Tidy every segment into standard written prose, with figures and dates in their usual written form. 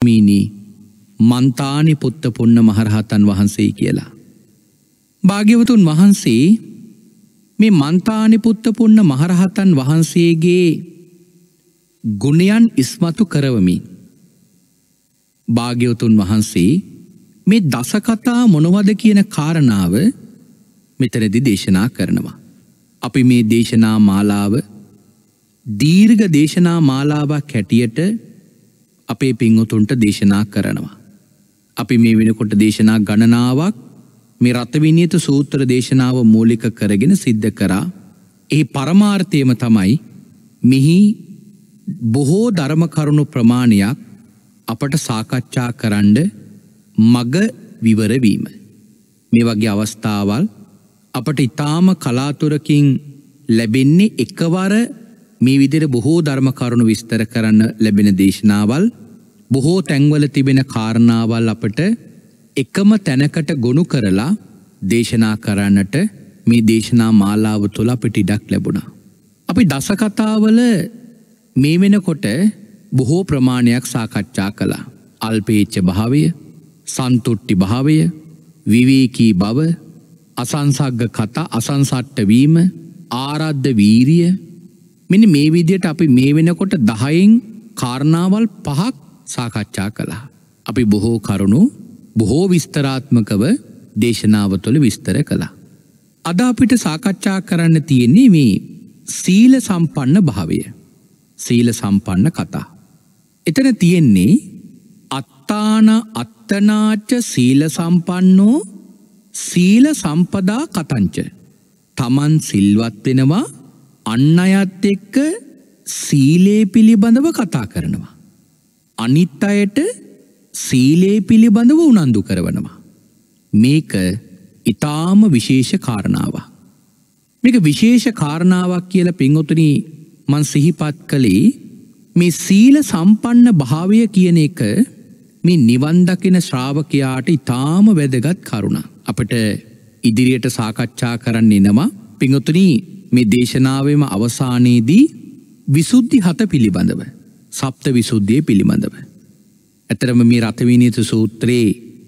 මීනි මන්තානි පුත්ත පුන්න මහරහතන් වහන්සේ කියලා. භාග්‍යවතුන් වහන්සේ මේ මන්තානි පුත්ත පුන්න මහරහතන් වහන්සේගේ ගුණයන් ඉස්මතු කරවමින් භාග්‍යවතුන් වහන්සේ මේ දසකතා මොනවද කියන කාරණාව මෙතනදි දේශනා කරනවා. අපි මේ දේශනා මාලාව දීර්ඝ දේශනා මාලාවක් හැටියට අපේ පින්වතුන්ට දේශනා කරනවා. අපි මේ වෙනකොට දේශනා ගණනාවක් මේ රතවිනියත සූත්‍ර දේශනාව මූලික කරගෙන සිද්ධ කරා. ඒ පරමාර්ථයම තමයි මෙහි බොහෝ ධර්ම කරුණු ප්‍රමාණයක් අපට සාකච්ඡා කරන්න මග විවර වීම. මේ වගේ අවස්ථාවල් අපට ඊටාම කලාතුරකින් ලැබෙන්නේ එකවර මේ විදිහට බොහෝ ධර්ම කරුණු විස්තර කරන්න ලැබෙන දේශනාවල්, බොහෝ තැන්වල තිබෙන කාරණාවල් අපට එකම තැනකට ගොනු කරලා දේශනා කරන්නට මේ දේශනා මාලාව තුළ අපිට ඉඩක් ලැබුණා. අපි දසකතාවල මේ වෙනකොට බොහෝ ප්‍රමාණයක් සාකච්ඡා කළා. අල්පේච්ඡ භාවය, සන්තුට්ටි භාවය, විවේකී බව, අසංසග්ග කතා, අසංසට්ට වීම, ආරද්ධ වීරිය. මෙන්න මේ විදිහට අපි මේ වෙනකොට 10න් කාරණාවල් 5ක් සාකච්ඡා කළා. අපි බොහෝ කරුණු බොහෝ විස්තරාත්මකව දේශනාව තුළ විස්තර කළා. අද අපිට සාකච්ඡා කරන්න තියෙන්නේ මේ සීල සම්පන්න භාවය. සීල සම්පන්න කතා. එතන තියෙන්නේ අත්තාන අත්තනාච සීල සම්පන්නෝ සීල සම්පදා කතංච. තමන් සිල්වත් වෙනවා, අන් අයත් එක්ක සීලේ පිළිබඳව කතා කරනවා. අනිත් අයට සීලේ පිළිබඳව උනන්දු කරවනවා. මේක ඊටාම විශේෂ කාරණාවක්. මේක විශේෂ කාරණාවක් කියලා පින්වතුනි මන් සිහිපත් කළේ මේ සීල සම්පන්න භාවය කියන එක මේ නිවන් දකින ශ්‍රාවකයාට ඊටාම වැදගත් කරුණක්. අපිට ඉදිරියට සාකච්ඡා කරන්න එනවා පින්වතුනි මේ දේශනාවේම අවසානයේදී විසුද්ධි 7 පිළිබඳව, සප්ත විසුද්ධිය පිළිබඳව. ඇතරම මේ රතවිනියත සූත්‍රයේ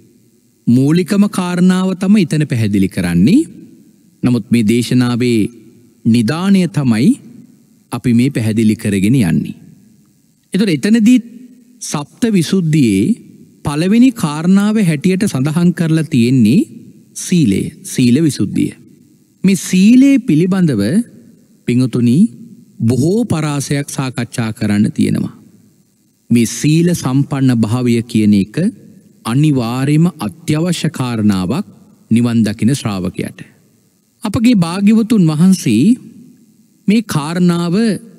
මූලිකම කාරණාව තමයි ඊතන පැහැදිලි කරන්නේ. නමුත් මේ දේශනාවේ නිදාණය තමයි අපි මේ පැහැදිලි කරගෙන යන්නේ. ඒතර එතනදී සප්ත විසුද්ධියේ පළවෙනි කාරණාව හැටියට සඳහන් කරලා තියෙන්නේ සීලය, සීල විසුද්ධිය. මේ සීලේ පිළිබඳව පින්වතුනි බොහෝ පරාසයක් සාකච්ඡා කරන්න තියෙනවා. මේ සීල සම්පන්න භාවය කියන එක අනිවාර්යම අත්‍යවශ්‍ය කාරණාවක් නිවන් දකින ශ්‍රාවකයාට. අපගේ භාග්‍යවතුන් වහන්සේ මේ කාරණාව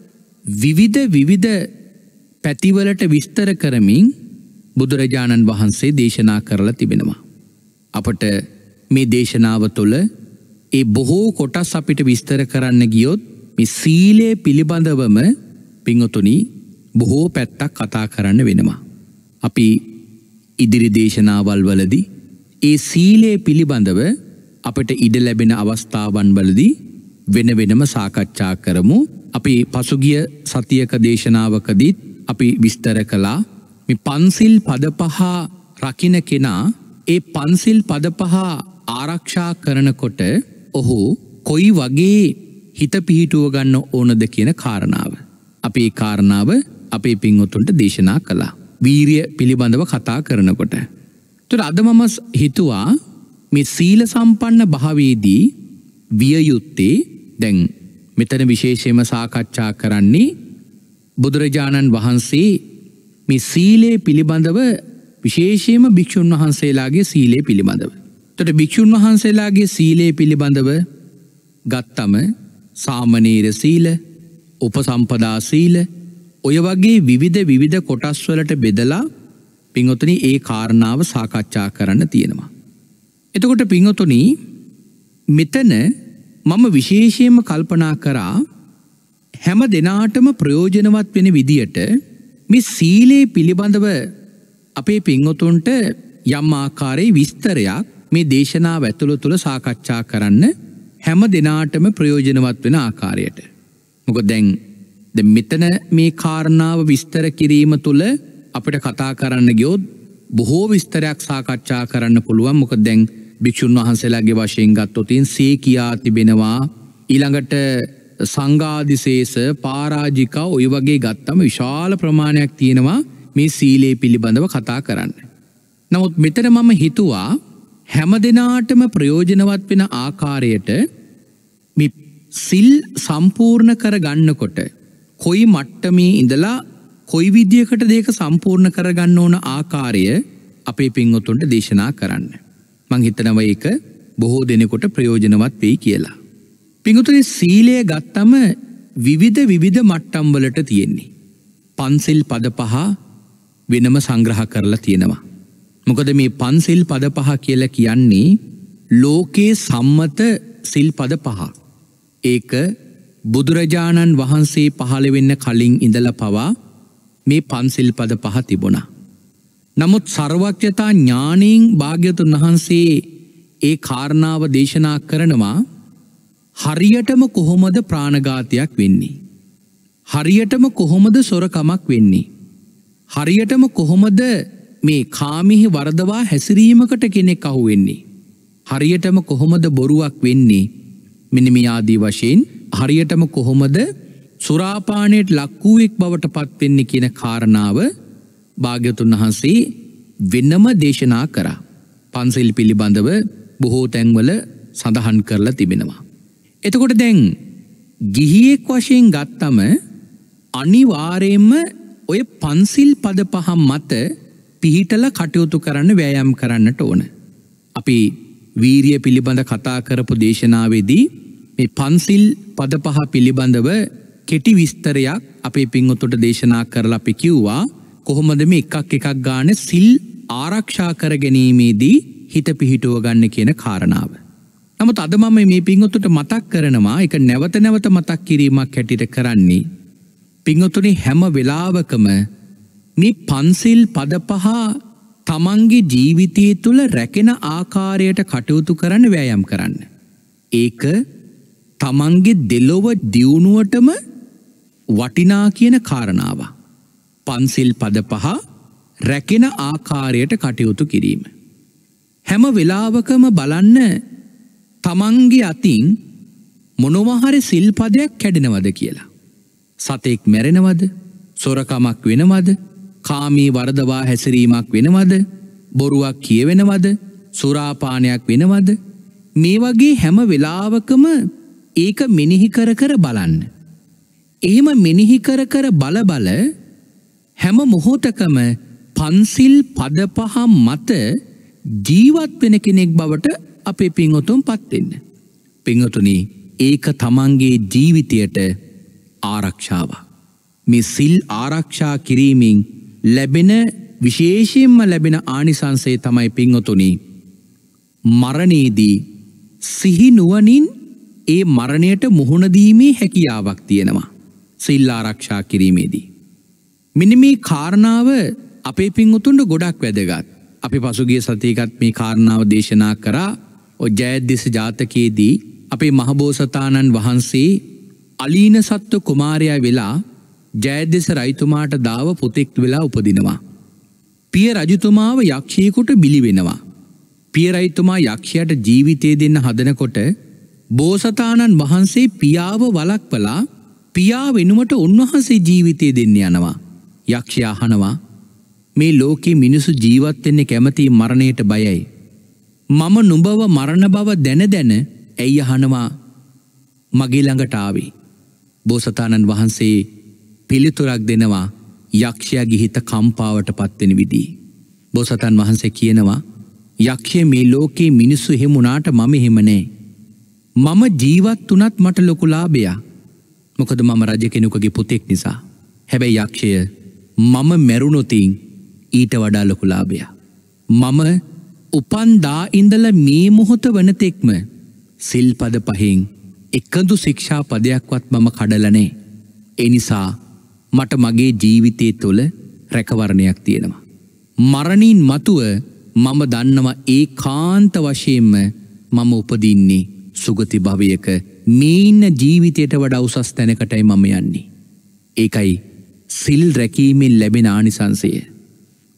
විවිධ පැතිවලට විස්තර කරමින් බුදුරජාණන් වහන්සේ දේශනා කරලා තිබෙනවා. අපට මේ දේශනාව තුළ ඒ බොහෝ කොටස් අපිට විස්තර කරන්න ගියොත් මේ සීලය පිළිබඳවම පින්වතුනි බොහෝ පැත්තක් කතා කරන්න වෙනවා. අපි ඉදිරි දේශනාවල් වලදී ඒ සීලය පිළිබඳව අපට ඉඩ ලැබෙන අවස්ථාවන් වලදී වෙනම සාකච්ඡා කරමු. අපි පසුගිය සතියක දේශනාවකදී අපි විස්තර කළා මේ පන්සිල් පද 5 රකින්න කෙනා ඒ පන්සිල් පද 5 ආරක්ෂා කරනකොට ඔහු කොයි වගේ හිත පිහිටුව ගන්න ඕනද කියන කාරණාව. අපි ඒ කාරණාව අපේ පින්වතුන්ට දේශනා කළා. වීරිය පිළිබඳව කතා කරනකොට. ඒතර අද මම හිතුවා මේ සීල සම්පන්න භාවයේදී විය යුත්තේ දැන් මෙතන විශේෂයෙන්ම සාකච්ඡා කරන්නේ බුදුරජාණන් වහන්සේ මේ සීලේ පිළිබඳව විශේෂයෙන්ම භික්ෂුන් වහන්සේලාගේ සීලේ පිළිබඳව. එතකොට භික්ෂුන් වහන්සේලාගේ සීලේ පිළිබඳව ගත්තම සාමණේර සීල, උපසම්පදා සීල, ඔය වගේ විවිධ කොටස් වලට බෙදලා පින්වතුනි ඒ කාරණාව සාකච්ඡා කරන්න තියෙනවා. එතකොට පින්වතුනි මෙතන මම විශේෂයෙන්ම කල්පනා කරා හැම දිනාටම ප්‍රයෝජනවත් වෙන විදියට මේ සීලේ පිළිබඳව අපේ පින්වතුන්ට යම් ආකාරයේ විස්තරයක් මේ දේශනාව ඇතුළත තුළ සාකච්ඡා කරන්න හැම දිනාටම ප්‍රයෝජනවත් වෙන ආකාරයට. මොකද දැන් මෙතන මේ කාරණාව විස්තර කිරීම තුළ අපිට කතා කරන්න ගියොත් බොහෝ විස්තරයක් සාකච්ඡා කරන්න පුළුවන්. මොකද දැන් භික්ෂුන් වහන්සේලාගේ වශයෙන් ගත්තොත් සේ කියා තිබෙනවා, ඊළඟට සංඝාදිශේෂ පරාජිකා ඔය වගේ ගත්තම විශාල ප්‍රමාණයක් තියෙනවා මේ සීලය පිළිබඳව කතා කරන්න. නමුත් මෙතන මම හිතුවා හැම දිනාටම ප්‍රයෝජනවත් වෙන ආකාරයට මේ සිල් සම්පූර්ණ කර ගන්නකොට කොයි මට්ටමේ ඉඳලා කොයි විදියකටද ඒක සම්පූර්ණ කරගන්න ඕන ආකාරය අපේ පින්වතුන්ට දේශනා කරන්න. මං හිතනවා ඒක බොහෝ දෙනෙකුට ප්‍රයෝජනවත් වෙයි කියලා. පින්වතුනි, සීලය ගත්තම විවිධ මට්ටම් වලට තියෙන්නේ. පන්සිල් පද 5 වෙනම සංග්‍රහ කරලා තියෙනවා. මොකද මේ පන්සිල් පද 5 කියලා කියන්නේ ලෝකේ සම්මත සිල් පද 5. ඒක බුදුරජාණන් වහන්සේ පහළ වෙන්න කලින් ඉඳලා පවා මේ පන්සිල් පද 5 තිබුණා. නමුත් සර්වඥතා ඥාණයෙන් භාග්‍යවතුන් වහන්සේ ඒ කාරණාව දේශනා කරනවා. හරියටම කොහොමද ප්‍රාණඝාතයක් වෙන්නේ? හරියටම කොහොමද සොරකමක් වෙන්නේ? හරියටම කොහොමද මේ කාමීහි වරදවා හැසිරීමකට කෙනෙක් අහු වෙන්නේ? හරියටම කොහොමද බොරුවක් වෙන්නේ? මෙන්න මේ ආදී වශයෙන් හරියටම කොහොමද සුරාපානයට ලක්වූෙක් බවට පත් වෙන්නේ කියන කාරණාව භාග්‍යවතුන් වහන්සේ වෙනම දේශනා කරා. පන්සිල් පිළිබඳව බොහෝ තැන්වල සඳහන් කරලා තිබෙනවා. එතකොට දැන් ගිහියෙක් වශයෙන් ගත්තම අනිවාර්යයෙන්ම ඔය පන්සිල් පද 5 මත පිහිටලා කටයුතු කරන්න වෑයම් කරන්නට ඕන. අපි වීරිය පිළිබඳ කතා කරපු දේශනාවේදී මේ පන්සිල් පද 5 පිළිබඳව කෙටි විස්තරයක් අපේ පින්වතුන්ට දේශනා කරලා අපි කිව්වා කොහොමද මේ එකක් ගානේ සිල් ආරක්ෂා කර ගැනීමේදී හිත පිහිටුව ගන්න කියන කාරණාව. නමුත් අද මම මේ පින්වතුන්ට මතක් කරනවා, ඒක නැවත නැවත මතක් කිරීමක් හැටියට කරන්නේ, පින්වතුනි හැම වෙලාවකම මේ පන්සිල් පද 5 තමන්ගේ ජීවිතය තුළ රැකෙන ආකාරයට කටයුතු කරන්න වෑයම් කරන්න. ඒක තමන්ගේ දෙලොව දියුණුවටම වටිනා කියන කාරණාව. පන්සිල් පද 5 රැකෙන ආකාරයට කටයුතු කිරීම. හැම වෙලාවකම බලන්න තමන්ගේ අතින් මොනවා හරි සිල්පදයක් කැඩෙනවද කියලා. සතෙක් මැරෙනවද? සොරකමක් වෙනවද? කාමී වරදවා හැසිරීමක් වෙනවද? බොරුවක් කියවෙනවද? සුරාපානයක් වෙනවද? මේ වගේ හැම වෙලාවකම ඒක මෙනෙහි කර කර බලන්න. එහෙම මෙනෙහි කර කර බල හැම මොහොතකම පන්සිල් පද 5 මත ජීවත් වෙන කෙනෙක් බවට අපේ පින්වතුන් පත් වෙන්න. පින්වතුනි, ඒක තමන්ගේ ජීවිතයට ආරක්ෂාව. මේ සිල් ආරක්ෂා කිරීමෙන් ලැබෙන විශේෂයෙන්ම ලැබෙන ආනිසංසය තමයි පින්වතුනි, මරණයේදී සිහි නුවණින් ඒ මරණයට මුහුණ දීමේ හැකියාවක් තියෙනවා සිල් ආරක්ෂා කිරීමේදී. මෙන්න මේ කාරණාව අපේ පින්වතුන්ට ගොඩක් වැදගත්. අපි පසුගිය සතියේත් මේ කාරණාව දේශනා කරා. ඔය ජයද්දේශ ජාතකයේදී අපේ මහබෝසතාණන් වහන්සේ අලීන සත්ව කුමාරයා වෙලා ජයද්දේශ රජතුමාට දාව පුතෙක් වෙලා උපදිනවා. පිය රජතුමාව යක්ෂයෙකුට බිලි වෙනවා. පිය රජතුමා යක්ෂයාට ජීවිතය දෙන්න හදනකොට බෝසතාණන් වහන්සේ පියාව වළක්වලා පියා වෙනුවට උන්වහන්සේ ජීවිතය දෙන්න යනවා. යක්ෂයා අහනවා, මේ ලෝකේ මිනිසු ජීවත් වෙන්නේ කැමති මරණයට බයයි. මම නුඹව මරණ බව දැන ඇයි අහනවා මගේ ළඟට ආවේ? බෝසතාණන් වහන්සේ පිළිතුරක් දෙනවා යක්ෂයාගේ හිත කම්පාවට පත් වෙන විදිහ. බෝසතාණන් වහන්සේ කියනවා, යක්ෂය මේ ලෝකේ මිනිස්සු එහෙම වුණාට මම එහෙම නෑ. මම ජීවත් වුණත් මට ලොකු ලාභයක්. මොකද මම රජ කෙනෙකුගේ පුතෙක් නිසා. හැබැයි යක්ෂය මම මැරුණොතින් ඊට වඩා ලොකු ලාභයක්. මම උපන්දා ඉඳලා මේ මොහොත වෙනතෙක්ම සිල්පද 5න් එකදු ශික්ෂා පදයක්වත් මම කඩලා නැහැ. ඒ නිසා මට මගේ ජීවිතය තුළ රැකවරණයක් තියෙනවා. මරණින් මතුව මම දන්නවා ඒකාන්ත වශයෙන්ම මම උපදින්නේ සුගති භවයක. මේ ඉන්න ජීවිතයට වඩා උසස් තැනකටයි මම යන්නේ. ඒකයි සිල් රැකීමෙන් ලැබෙන ආනිසංසය.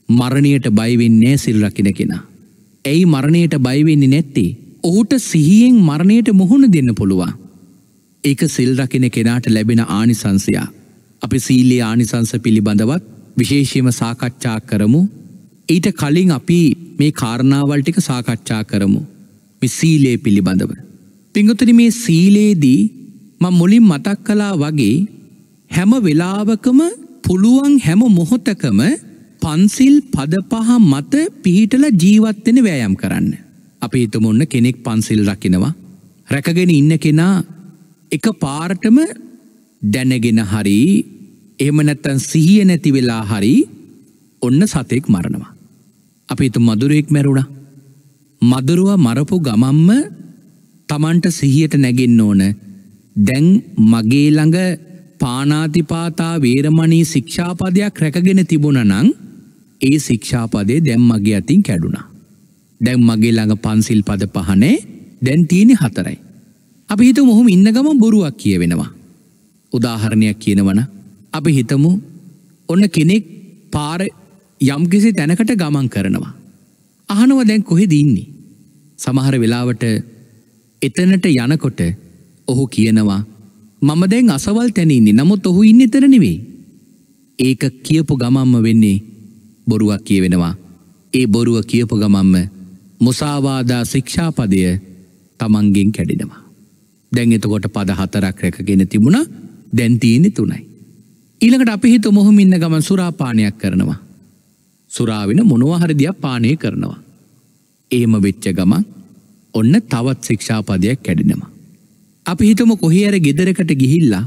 මරණයට බය වෙන්නේ නැහැ සිල් රකින්න කෙනා. ඇයි මරණයට බය වෙන්නේ නැත්තේ? ඔහුට සිහියෙන් මරණයට මුහුණ දෙන්න පුළුවන්. ඒක සිල් රකින්න කෙනාට ලැබෙන ආනිසංසය. අපි සීලේ ආනිසංස පිළිබඳවත් විශේෂයෙන්ම සාකච්ඡා කරමු. ඊට කලින් අපි මේ කාරණාවල් ටික සාකච්ඡා කරමු. මේ සීලය පිළිබඳව. පින්වතුනි, මේ සීලේදී මම මුලින් මතක් කළා වගේ හැම වෙලාවකම පුළුවන් හැම මොහොතකම පන්සිල් පද පහ මත පිහිටලා ජීවත් වෙන්න වෑයම් කරන්න. අපි හිතමු ඔන්න කෙනෙක් පන්සිල් රකින්නවා. රැකගෙන ඉන්න කෙනා එක පාරටම දැනගෙන හරි එහෙම නැත්නම් සිහිය නැති වෙලා හරි ඔන්න සතෙක් මරනවා. අපි හිතමු මදුරුවෙක් මැරුණා. මදුරුවා මරපු ගමම්ම Tamanට සිහියට නැගෙන්න ඕන. දැන් මගේ ළඟ පාණාතිපාතා වේරමණී ශික්ෂාපදයක් රැකගෙන තිබුණා නම් ඒ ශික්ෂාපදේ දැන් මගේ අතින් කැඩුනා. දැන් මගේ ළඟ පන්සිල් පද පහනේ දැන් තියෙන්නේ 4යි. අපි හිතමු ඔහොම ඉන්න ගමන් බොරුවක් කියවෙනවා. උදාහරණයක් කියනවනම් අපි හිතමු ඔන්න කෙනෙක් පාර යම්කිසි තැනකට ගමන් කරනවා. අහනවා දැන් කොහෙද ඉන්නේ? සමහර වෙලාවට එතනට යනකොට ඔහු කියනවා මම දැන් අසවල් තැන ඉන්නේ. නමුත් ඔහු ඉන්නේ එතන නෙවෙයි. ඒක කියපු ගමන්ම වෙන්නේ බොරුවක් කියවෙනවා. ඒ බොරුව කියපු ගමන්ම මුසාවාදා ශික්ෂාපදය තමන්ගෙන් කැඩෙනවා. දැන් එතකොට පද 4ක් රැකගෙන තිබුණා. දැන් තියෙන්නේ 3යි. ඊළඟට අපි හිතමු මොහොම ඉන්න ගමන් සුරාපානයක් කරනවා. සුරාවින මොනවා හරි දියක් පානය කරනවා. එහෙම වෙච්ච ගමන් ඔන්න තවත් ශික්ෂාපදයක් කැඩෙනවා. අපි හිතමු කොහේ හරි ගෙදරකට ගිහිල්ලා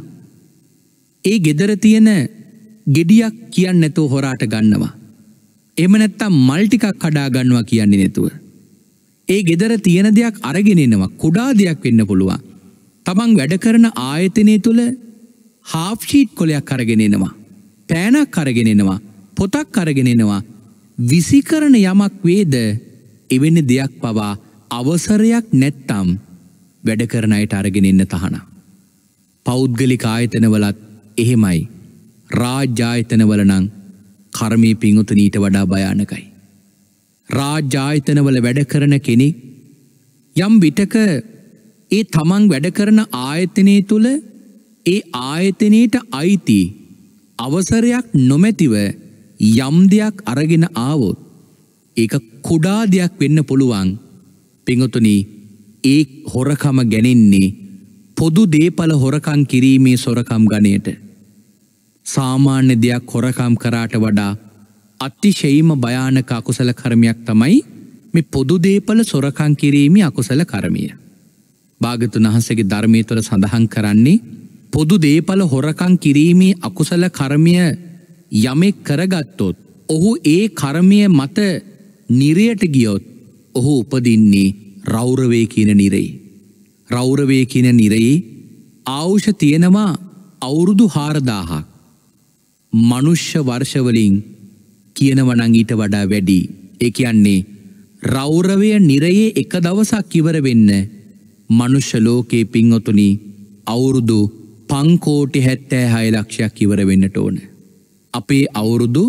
ඒ ගෙදර තියෙන ගෙඩියක් කියන්නේ නැතුව හොරාට ගන්නවා. එහෙම නැත්තම් මල් ටිකක් කඩා ගන්නවා කියන්නේ නැතුව. ඒ ගෙදර තියෙන දෙයක් අරගෙන එනවා. කුඩා දෙයක් වෙන්න පුළුවන්. තමන් වැඩ කරන ආයතනය තුල හාෆ් ෂීට් කොලයක් අරගෙන එනවා. පෑනක් අරගෙන එනවා. පොතක් අරගෙන එනවා. විසිකරන යමක් වේද එවැනි දෙයක් පවා අවසරයක් නැත්තම් වැඩ කරන අයට අරගෙන එන්න තහනම්. පෞද්ගලික ආයතනවලත් එහෙමයි. රාජ්‍ය ආයතනවල නම් කර්මී පිංගුතුනි ඊට වඩා භයානකයි. රාජ්‍ය ආයතනවල වැඩ කරන කෙනෙක් යම් විටක ඒ තමන් වැඩ කරන ආයතනයේ තුල ඒ ආයතනයේට අයිති අවසරයක් නොමැතිව යම් දෙයක් අරගෙන ආවොත් ඒක කුඩා දෙයක් වෙන්න පුළුවන්. පිංගුතුනි, ඒ හොරකම ගැනෙන්නේ පොදු දේපල හොරකම් කිරීමේ සොරකම් ගණයට. සාමාන්‍ය දෙයක් හොරකම් කරාට වඩා අතිශයින්ම භයානක අකුසල කර්මයක් තමයි මේ පොදු දේපල සොරකම් කිරීමේ අකුසල කර්මය. භාග්‍යවතුන් වහන්සේගේ ධර්මයේ තුල සඳහන් කරන්නේ පොදු දේපල හොරකම් කිරීමේ අකුසල කර්මය යමෙක් කරගත්තොත් ඔහු ඒ කර්මය මත නිරයට ගියොත් ඔහු උපදින්නේ රෞරවේ කියන නිරයේ. රෞරවේ කියන නිරයේ ආයුෂ තියෙනවා අවුරුදු 4000ක්. මනුෂ්‍ය වර්ෂ වලින් කියනවා නම් ඊට වඩා වැඩි. ඒ කියන්නේ රෞරවය නිරයේ එක දවසක් ඉවර වෙන්න මනුෂ්‍ය ලෝකේ පින්වතුනි අවුරුදු 5,76,00,000ක් ඉවර වෙන්නට ඕන. අපේ අවුරුදු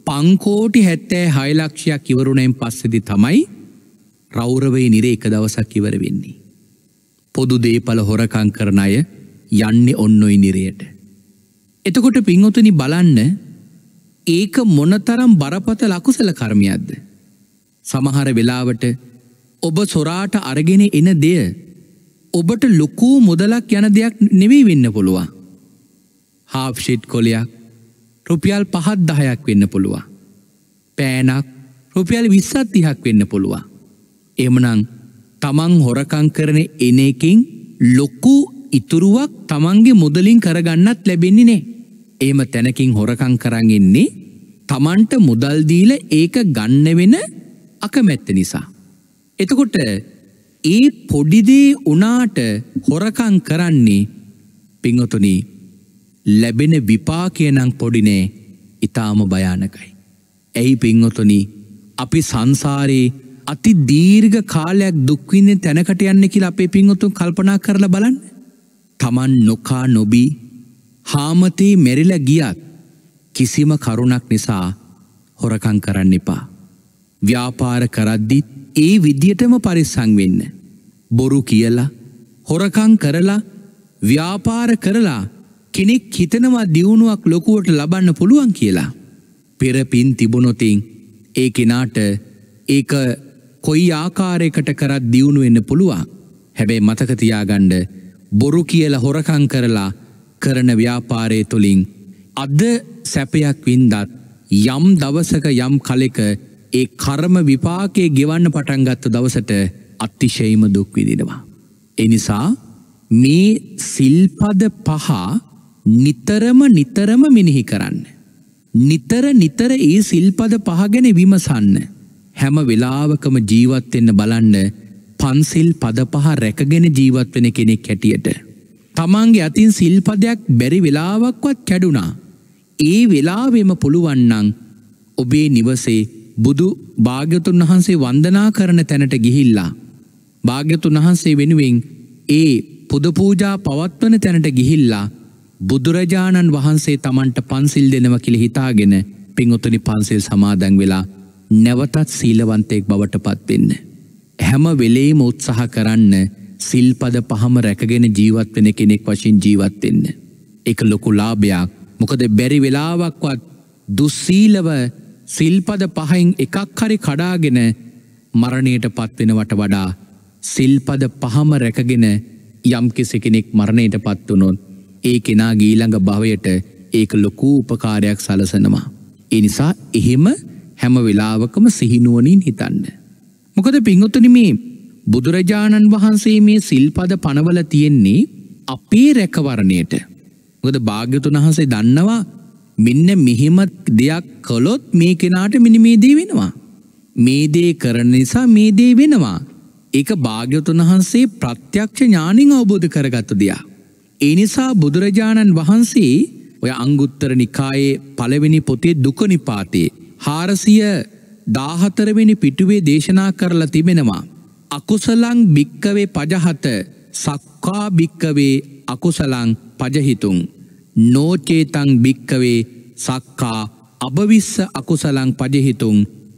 5,76,00,000ක් ඉවරුණෙන් පස්සේදී තමයි රෞරවේ නිරේ එක දවසක් ඉවර වෙන්නේ. පොදු දේපල හොරකම් කරන අය යන්නේ ඔන්නෝයි නිරයට. එතකොට පින්වතුනි බලන්න ඒක මොනතරම් බරපතල අකුසල කර්මයක්ද? සමහර වෙලාවට ඔබ සොරාට අරගෙන එන දෙය ඔබට ලොකු මුදලක් යන දෙයක් නෙවෙයි වෙන්න පුළුවන්. හාෆ් ෂීට් කොලයක් රුපියල් 5-10ක් වෙන්න පුළුවන්. පෑනක් රුපියල් 20-30ක් වෙන්න පුළුවන්. එහෙමනම් තමන් හොරකම් කරන එන එකෙන් ලොකු ඉතුරුවක් තමන්ගේ මුදලින් කරගන්නත් ලැබෙන්නේ නැහැ. එහෙම තැනකින් හොරකම් කරන් ඉන්නේ තමන්ට මුදල් දීලා ඒක ගන්න වෙන අකමැත්ත නිසා. එතකොට ඒ පොඩි දේ උනාට හොරකම් කරන්නේ පින්වතුනි ලැබෙන විපාකය නම් පොඩි නෑ, ඊටාම භයානකයි. ඇයි පින්වතුනි අපි සංසාරේ අති දීර්ඝ කාලයක් දුක් විඳින තැනකට යන්නේ කියලා අපේ පින්වතුන් කල්පනා කරලා බලන්න. Taman නොකා නොබී හාමතේ මෙරිලා ගියත් කිසිම කරුණක් නිසා හොරකම් කරන්න එපා. ව්‍යාපාර කරද්දිත් ඒ විදියටම පරිස්සම් වෙන්න. බොරු කියලා, හොරකම් කරලා, ව්‍යාපාර කරලා කෙනෙක් හිතනවා දියුණුවක් ලොකුවට ලබන්න පුළුවන් කියලා. පෙර පින් තිබුණොතින් ඒ කෙනාට ඒක කොයි ආකාරයකට කරත් දියුණු වෙන්න පුළුවන්. හැබැයි මතක තියාගන්න බොරු කියලා හොරකම් කරලා කරන ව්‍යාපාරය තුළින් අද සැපයක් වින්දත් යම් දවසක යම් කලෙක ඒ කර්ම විපාකයේ ගෙවන්න පටන් ගත්ත දවසට අතිශයින්ම දුක් විඳිනවා. ඒ නිසා මේ සිල්පද පහ නිතරම මෙනෙහි කරන්න. නිතර ඒ සිල්පද පහ ගැන විමසන්න. හැම වෙලාවකම ජීවත් වෙන්න බලන්න පන්සිල් පද පහ රැකගෙන ජීවත් වෙන කෙනෙක් හැටියට. තමන්ගේ අතින් සිල්පදයක් බැරි වෙලාවක්වත් කැඩුනා. ඒ වෙලාවෙම පුළුවන් නම් ඔබේ නිවසේ බුදු භාග්‍යතුන් වහන්සේ වන්දනා කරන තැනට ගිහිල්ලා භාග්‍යතුන් වහන්සේ වෙනුවෙන් ඒ පුද පූජා පවත්වන තැනට ගිහිල්ලා බුදුරජාණන් වහන්සේ තමන්ට පන්සිල් දෙනවා කියලා හිතාගෙන පින්වතුනි පන්සිල් සමාදන් වෙලා නැවතත් සීලවන්තයෙක් බවට පත් වෙන්න. හැම වෙලේම උත්සාහ කරන්න සිල්පද පහම රැකගෙන ජීවත් වෙන කෙනෙක් වශයෙන් ජීවත් වෙන්න. ඒක ලොකු ලාභයක්. මොකද බැරි වෙලාවක්වත් දුස්සීලව සිල්පද පහෙන් එකක් හරි කඩාගෙන මරණයට පත් වෙනවට වඩා සිල්පද පහම රැකගෙන යම් කෙනෙක් මරණයට පත් වුණොත් ඒ කෙනාගේ ඊළඟ භවයට ඒක ලොකු උපකාරයක් සලසනවා. ඒ නිසා එහෙම හැම වෙලාවකම සිහිනුවණින් හිතන්න. මොකද පින්වතුනි මේ බුදුරජාණන් වහන්සේ මේ සිල්පද පනවල තියෙන්නේ අපේ රැකවරණයට. මොකද භාග්‍යතුන් වහන්සේ දන්නවා මෙන්න මෙහෙම දෙයක් කළොත් මේ කෙනාට මෙන්න මේ දේ වෙනවා. මේ දේ කරන නිසා මේ දේ වෙනවා. ඒක භාග්‍යතුන් වහන්සේ ප්‍රත්‍යක්ෂ ඥාණින් අවබෝධ කරගත්ත දෙයක්. ඒ නිසා බුදුරජාණන් වහන්සේ ඔය අංගුත්තර නිකායේ පළවෙනි පොතේ දුක නිපාතේ 414 වෙනි පිටුවේ දේශනා කරලා තිබෙනවා. අකුසලං භික්කවේ පජහත සක්කා භික්කවේ අකුසලං පජහිතුං නෝචේතං භික්කවේ සක්කා අබවිස්ස අකුසලං පජහිතුං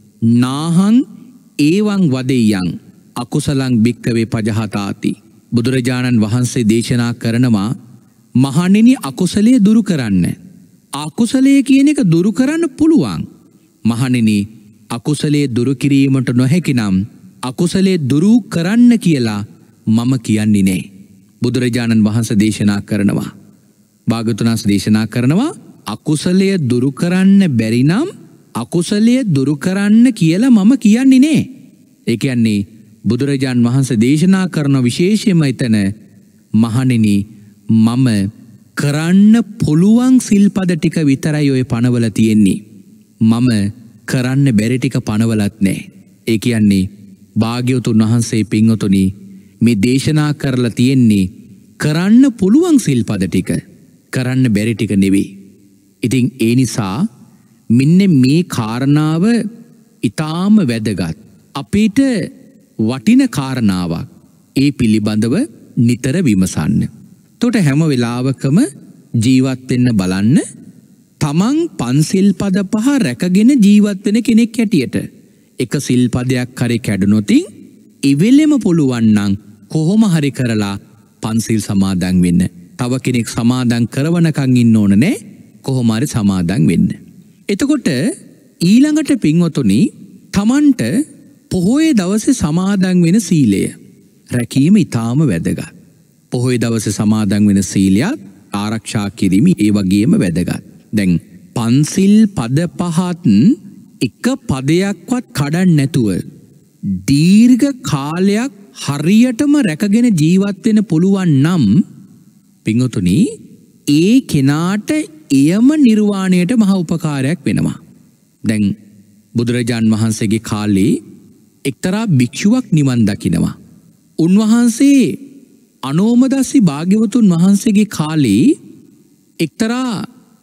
නාහං ඒවං වදෙය්‍යං අකුසලං භික්කවේ පජහතාති. බුදුරජාණන් වහන්සේ දේශනා කරනවා මහණෙනි අකුසලයේ දුරු කරන්න. අකුසලයේ කියන එක දුරු කරන්න පුළුවන්. මහණෙනි අකුසලයේ දුරු කිරීමට නොහැකි නම් අකුසලයේ දුරු කරන්න කියලා මම කියන්නේ නෑ. බුදුරජාණන් වහන්සේ දේශනා කරනවා. භාග්‍යවතුන් වහන්සේ දේශනා කරනවා අකුසලයේ දුරු කරන්න බැරි නම් අකුසලයේ දුරු කරන්න කියලා මම කියන්නේ නෑ. ඒ කියන්නේ බුදුරජාණන් වහන්සේ දේශනා කරන විශේෂයෙන්ම එතන මහණෙනි මම කරන්න පුළුවන් සිල්පද ටික විතරයි ඔය පනවල තියෙන්නේ. මම කරන්න බැරි ටික පනවලත් නෑ. ඒ කියන්නේ භාග්‍යවතුන් වහන්සේ පින්වතුනි මේ දේශනා කරලා තියෙන්නේ කරන්න පුළුවන් සිල්පද ටික, කරන්න බැරි ටික නෙවෙයි. ඉතින් ඒ නිසා මෙන්න මේ කාරණාව ඊටාම වැදගත්. අපිට වටින කාරණාවක්. ඒ පිළිබඳව නිතර විමසන්න. එතකොට හැම වෙලාවකම ජීවත් වෙන්න බලන්න තමන් පන්සිල් පද පහ රැකගෙන ජීවත් වෙන කෙනෙක් හැටියට. එක සිල්පදයක් හරි කැඩුනොතින් ඉවෙලෙම පුළුවන් නම් කොහොම හරි කරලා පන්සිල් සමාදන් වෙන්න. තව කෙනෙක් සමාදන් කරවනකන් ඉන්න ඕන නෑ. කොහොම හරි සමාදන් වෙන්න. එතකොට ඊළඟට පින්වතුනි තමන්ට පොහොය දවසේ සමාදන් වෙන සීලය රැකීම ඊටාම වැදගත්. පොහොය දවසේ සමාදන් වෙන සීලයත් ආරක්ෂා කිරීම ඒ වගේම වැදගත්. දැන් පන්සිල් පද පහත් එක පදයක්වත් කඩන්න නැතුව දීර්ඝ කාලයක් හරියටම රැකගෙන ජීවත් වෙන්න පුළුවන් නම් පින්වතුනි ඒ කෙනාට එයම නිර්වාණයට මහ උපකාරයක් වෙනවා. දැන් බුදුරජාන් වහන්සේගේ කාලේ එක්තරා භික්ෂුවක් නිවන් දකිනවා. උන්වහන්සේ අනෝමදස්සි භාග්‍යවතුන් වහන්සේගේ කාලේ එක්තරා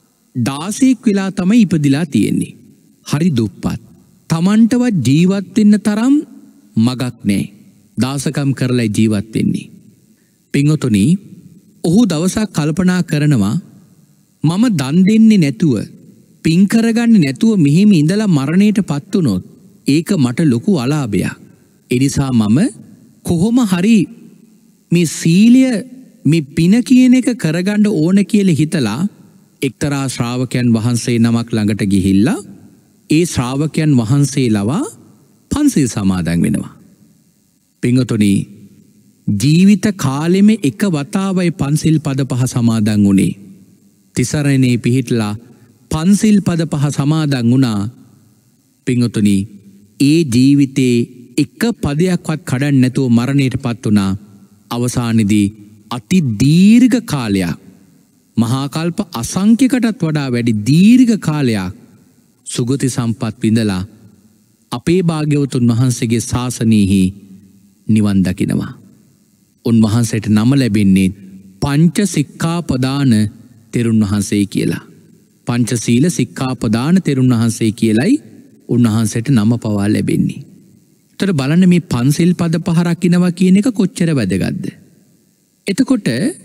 16ක් වෙලා තමයි ඉපදිලා තියෙන්නේ. හරි දුප්පත්. තමන්ටවත් ජීවත් වෙන්න තරම් මගක් නැහැ. දාසකම් කරලා ජීවත් වෙන්නේ. පින්වතුනි ඔහු දවසක් කල්පනා කරනවා මම දන් දෙන්නේ නැතුව පින් කරගන්නේ නැතුව මෙහිම ඉඳලා මරණයටපත් වුණොත් ඒක මට ලොකු අලාභයක්. ඒ නිසා මම කොහොම හරි මේ සීලය මේ පින කියන එක කරගන්න ඕන කියලා හිතලා එක්තරා ශ්‍රාවකයන් වහන්සේ නමක් ළඟට ගිහිල්ලා ඒ ශ්‍රාවකයන් වහන්සේ ලවා පන්සිල් සමාදන් වෙනවා. පින්වතුනි ජීවිත කාලෙම එක වතාවයි පන්සිල් පද 5 සමාදන් වුණේ. තිසරණේ පිහිටලා පන්සිල් පද 5 සමාදන් වුණා. පින්වතුනි ඒ ජීවිතේ එක පදයක්වත් කඩන්න නැතුව මරණයටපත් වුණා. අවසානයේදී අති දීර්ඝ කාලයක් මහා කල්ප අසංඛ්‍යකටත් වඩා වැඩි දීර්ඝ කාලයක් සුගති සම්පත් විඳලා අපේ භාග්‍යවතුන් වහන්සේගේ ශාසනයෙහි නිවන් දකිනවා. උන්වහන්සේට නම ලැබෙන්නේ පංච සික්ඛාපදාන තෙරුන් වහන්සේ කියලා. පංචශීල සික්ඛාපදාන තෙරුන් වහන්සේ කියලයි උන්වහන්සේට නම පවා ලැබෙන්නේ. ඒතර බලන්න මේ පන්සිල් පද 5 රකින්නවා කියන එක කොච්චර වැදගත්ද? එතකොට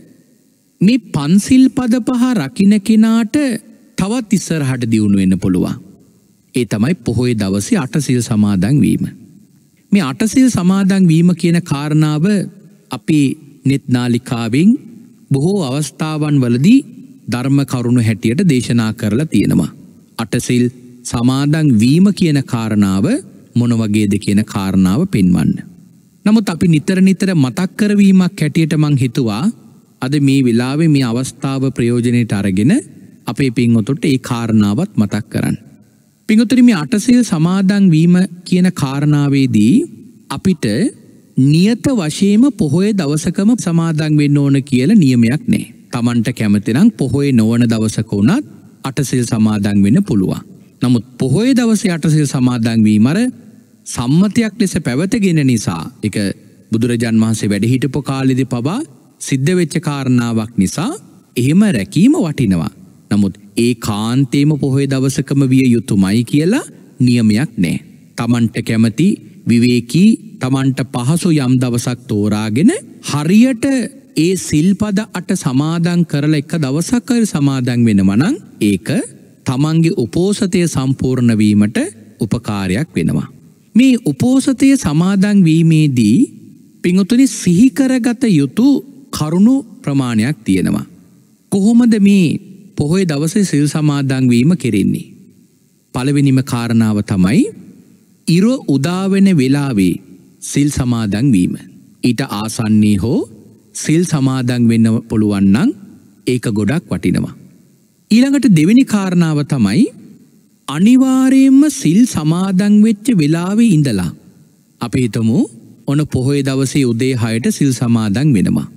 මේ පන්සිල් පද 5 රකින්න කෙනාට තවත් ඉස්සරහට දියුණු වෙන්න පුළුවන්. ඒ තමයි පොහොය දවසේ අටසිල් සමාදන් වීම. මේ අටසිල් සමාදන් වීම කියන කාරණාව අපි net නාලිකාවෙන් බොහෝ අවස්ථාවන් වලදී ධර්ම කරුණු හැටියට දේශනා කරලා තියෙනවා. අටසිල් සමාදන් වීම කියන කාරණාව මොන වගේද කියන කාරණාව පෙන්වන්න. නමුත් අපි නිතර මතක් කරවීමක් හැටියට මං හිතුවා අද මේ වෙලාවේ මේ අවස්ථාව ප්‍රයෝජනෙට අරගෙන අපේ පින්වතුන්ට ඒ කාරණාවත් මතක් කරන්න. පින්වතුනි මේ අටසිල් සමාදන් වීම කියන කාරණාවේදී අපිට නියත වශයෙන්ම පොහොය දවසකම සමාදන් වෙන්න ඕන කියලා නියමයක් නැහැ. Tamanට කැමති නම් පොහොය නොවන දවසක උනත් අටසිල් සමාදන් වෙන්න පුළුවන්. නමුත් පොහොය දවසේ අටසිල් සමාදන් වීම අර සම්මතයක් ලෙස පැවතගෙන නිසා ඒක බුදුරජාන් වහන්සේ වැඩ හිටපු කාලෙදී පවා සිද්ධ වෙච්ච කාරණාවක් නිසා එහෙම රැකීම වටිනවා. නමුත් ඒ කාන්තේම පොහොය දවසකම විය යුතුමයි කියලා නියමයක් නැහැ. Tamanට කැමති විවේකී Tamanට පහසු යම් දවසක් තෝරාගෙන හරියට ඒ සිල්පද 8 සමාදන් කරලා එක දවසක් හරි සමාදන් වෙනවා නම් ඒක තමන්ගේ උපෝසතය සම්පූර්ණ වීමට උපකාරයක් වෙනවා. මේ උපෝසතය සමාදන් වීමේදී පින්වතුනි සිහි කරගත යුතු කරුණු ප්‍රමාණයක් තියෙනවා. කොහොමද මේ පොහොය දවසේ සිල් සමාදන් වීම කෙරෙන්නේ? පළවෙනිම කාරණාව තමයි ඉර උදා වෙන වෙලාවේ සිල් සමාදන් වීම. ඊට ආසන්නී හෝ සිල් සමාදන් වෙන්න පුළුවන් නම් ඒක ගොඩක් වටිනවා. ඊළඟට දෙවෙනි කාරණාව තමයි අනිවාර්යයෙන්ම සිල් සමාදන් වෙච්ච වෙලාවේ ඉඳලා අපි හිතමු ඔන පොහොය දවසේ උදේ 6ට සිල් සමාදන් වෙනවා.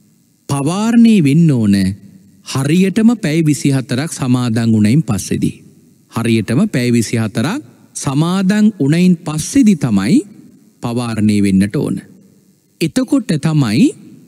පවාරණේ වෙන්න ඕන හරියටම පැය 24ක් සමාදන් වුණයින් පස්සේදී. හරියටම පැය 24ක් සමාදන් වුණයින් පස්සේදී තමයි පවාරණේ වෙන්නට ඕන. එතකොට තමයි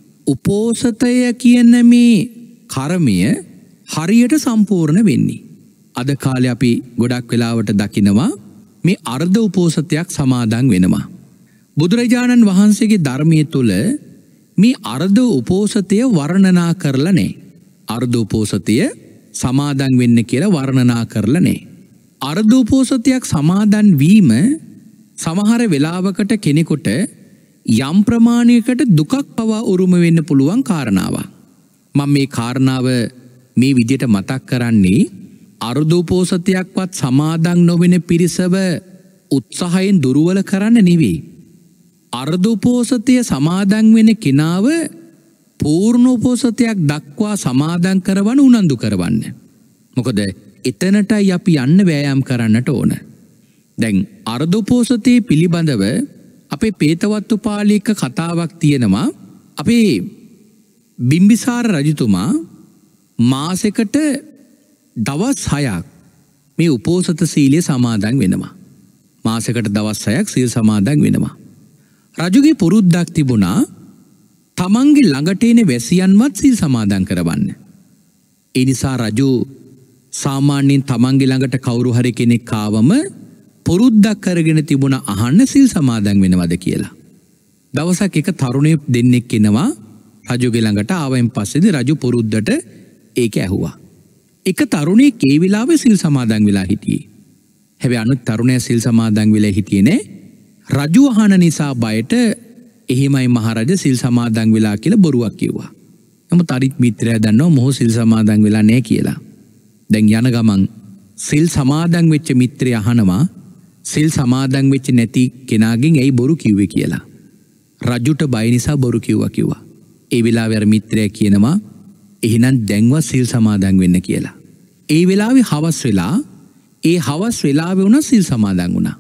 උපෝසතය කියන මේ කර්මය හරියට සම්පූර්ණ වෙන්නේ. අද කාලේ අපි ගොඩක් වෙලාවට දකිනවා මේ අර්ධ උපෝසතයක් සමාදන් වෙනවා. බුදුරජාණන් වහන්සේගේ ධර්මයේ තුල මේ අර්ධ උපෝසතය වර්ණනා කරලා නැහැ. අර්ධ උපෝසතය සමාදන් වෙන්න කියලා වර්ණනා කරලා නැහැ. අර්ධ උපෝසතයක් සමාදන් වීම සමහර වෙලාවකට කෙනෙකුට යම් ප්‍රමාණයකට දුකක් පවා උරුම වෙන්න පුළුවන් කාරණාවක්. මම මේ කාරණාව මේ විදිහට මතක් කරන්නේ අර්ධෝපෝසතයක්වත් සමාදන් නොවන පිරිසව උත්සාහයෙන් දුර්වල කරන්න නෙවෙයි. අර්ධෝපෝසතය සමාදන් වෙන කෙනාව පූර්ණෝපෝසතයක් දක්වා සමාදන් කරවන උනන්දු කරවන්න. මොකද එතනටයි අපි යන්න වෑයම් කරන්නට ඕන. දැන් අර්ධෝපෝසතයේ පිළිබඳව අපේ පේතවත්තුපාලික කතාවක් තියෙනවා. අපේ බිම්බිසාර රජතුමා මාසෙකට දවස් 6ක් මේ උපෝසත සීලය සමාදන් වෙනවා. මාසෙකට දවස් 6ක් සීල් සමාදන් වෙනවා. රජුගේ පුරුද්දක් තිබුණා තමන්ගේ ළඟට එන වැසියන්වත් සීල් සමාදන් කරවන්න. ඒ නිසා රජු සාමාන්‍යයෙන් තමන්ගේ ළඟට කවුරු හරි කෙනෙක් ආවම පුරුද්දක් කරගෙන තිබුණ අහන්න සීල් සමාදන් වෙනවද කියලා. දවසක් එක තරුණයෙක් දෙන්නෙක් එනවා රජුගේ ළඟට ආවෙන් පස්සේදී රජු පුරුද්දට ඒක ඇහුවා. එක තරුණයෙක් ඒ වෙලාවේ සිල් සමාදන් වෙලා හිටියේ. හැබැයි අනිත් තරුණයා සිල් සමාදන් වෙලා හිටියේ නෑ. රජු අහන නිසා බයට එහෙමයි මහරජා සිල් සමාදන් වෙලා කියලා බොරුවක් කිව්වා. නමුත් අරිත් මිත්‍රයා දන්නවා මොහු සිල් සමාදන් වෙලා නෑ කියලා. දැන් යන ගමන් සිල් සමාදන් වෙච්ච මිත්‍රයා අහනවා සිල් සමාදන් වෙච්ච නැති කෙනාගෙන් ඇයි බොරු කිව්වේ කියලා. රජුට බය නිසා බොරු කිව්වා. ඒ වෙලාවේ අර මිත්‍රයා කියනවා එහෙනම් දැන්වත් සිල් සමාදන් වෙන්න කියලා. ඒ වෙලාවේ හවස් වෙලා ඒ හවස් වෙලාවේ වුණා සිල් සමාදන් වුණා.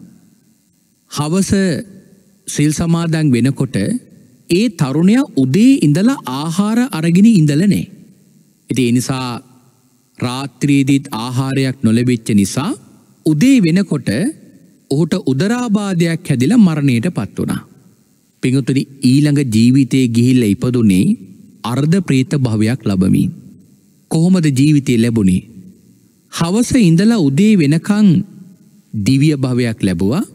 හවස සිල් සමාදන් වෙනකොට ඒ තරුණයා උදේ ඉඳලා ආහාර අරගෙන ඉඳලා නැහැ. ඉතින් ඒ නිසා රාත්‍රියේදීත් ආහාරයක් නොලැබෙච්ච නිසා උදේ වෙනකොට ඔහුට උදරාබාධයක් හැදිලා මරණයටපත් වුණා. පින්වතුනි ඊළඟ ජීවිතේ ගිහිල්ලා ඉපදුනේ අර්ධ ප්‍රේත භවයක් ලැබමින්. කොහොමද ජීවිතේ ලැබුණේ? හවස ඉඳලා උදේ වෙනකන් දිව්‍ය භවයක් ලැබුවා.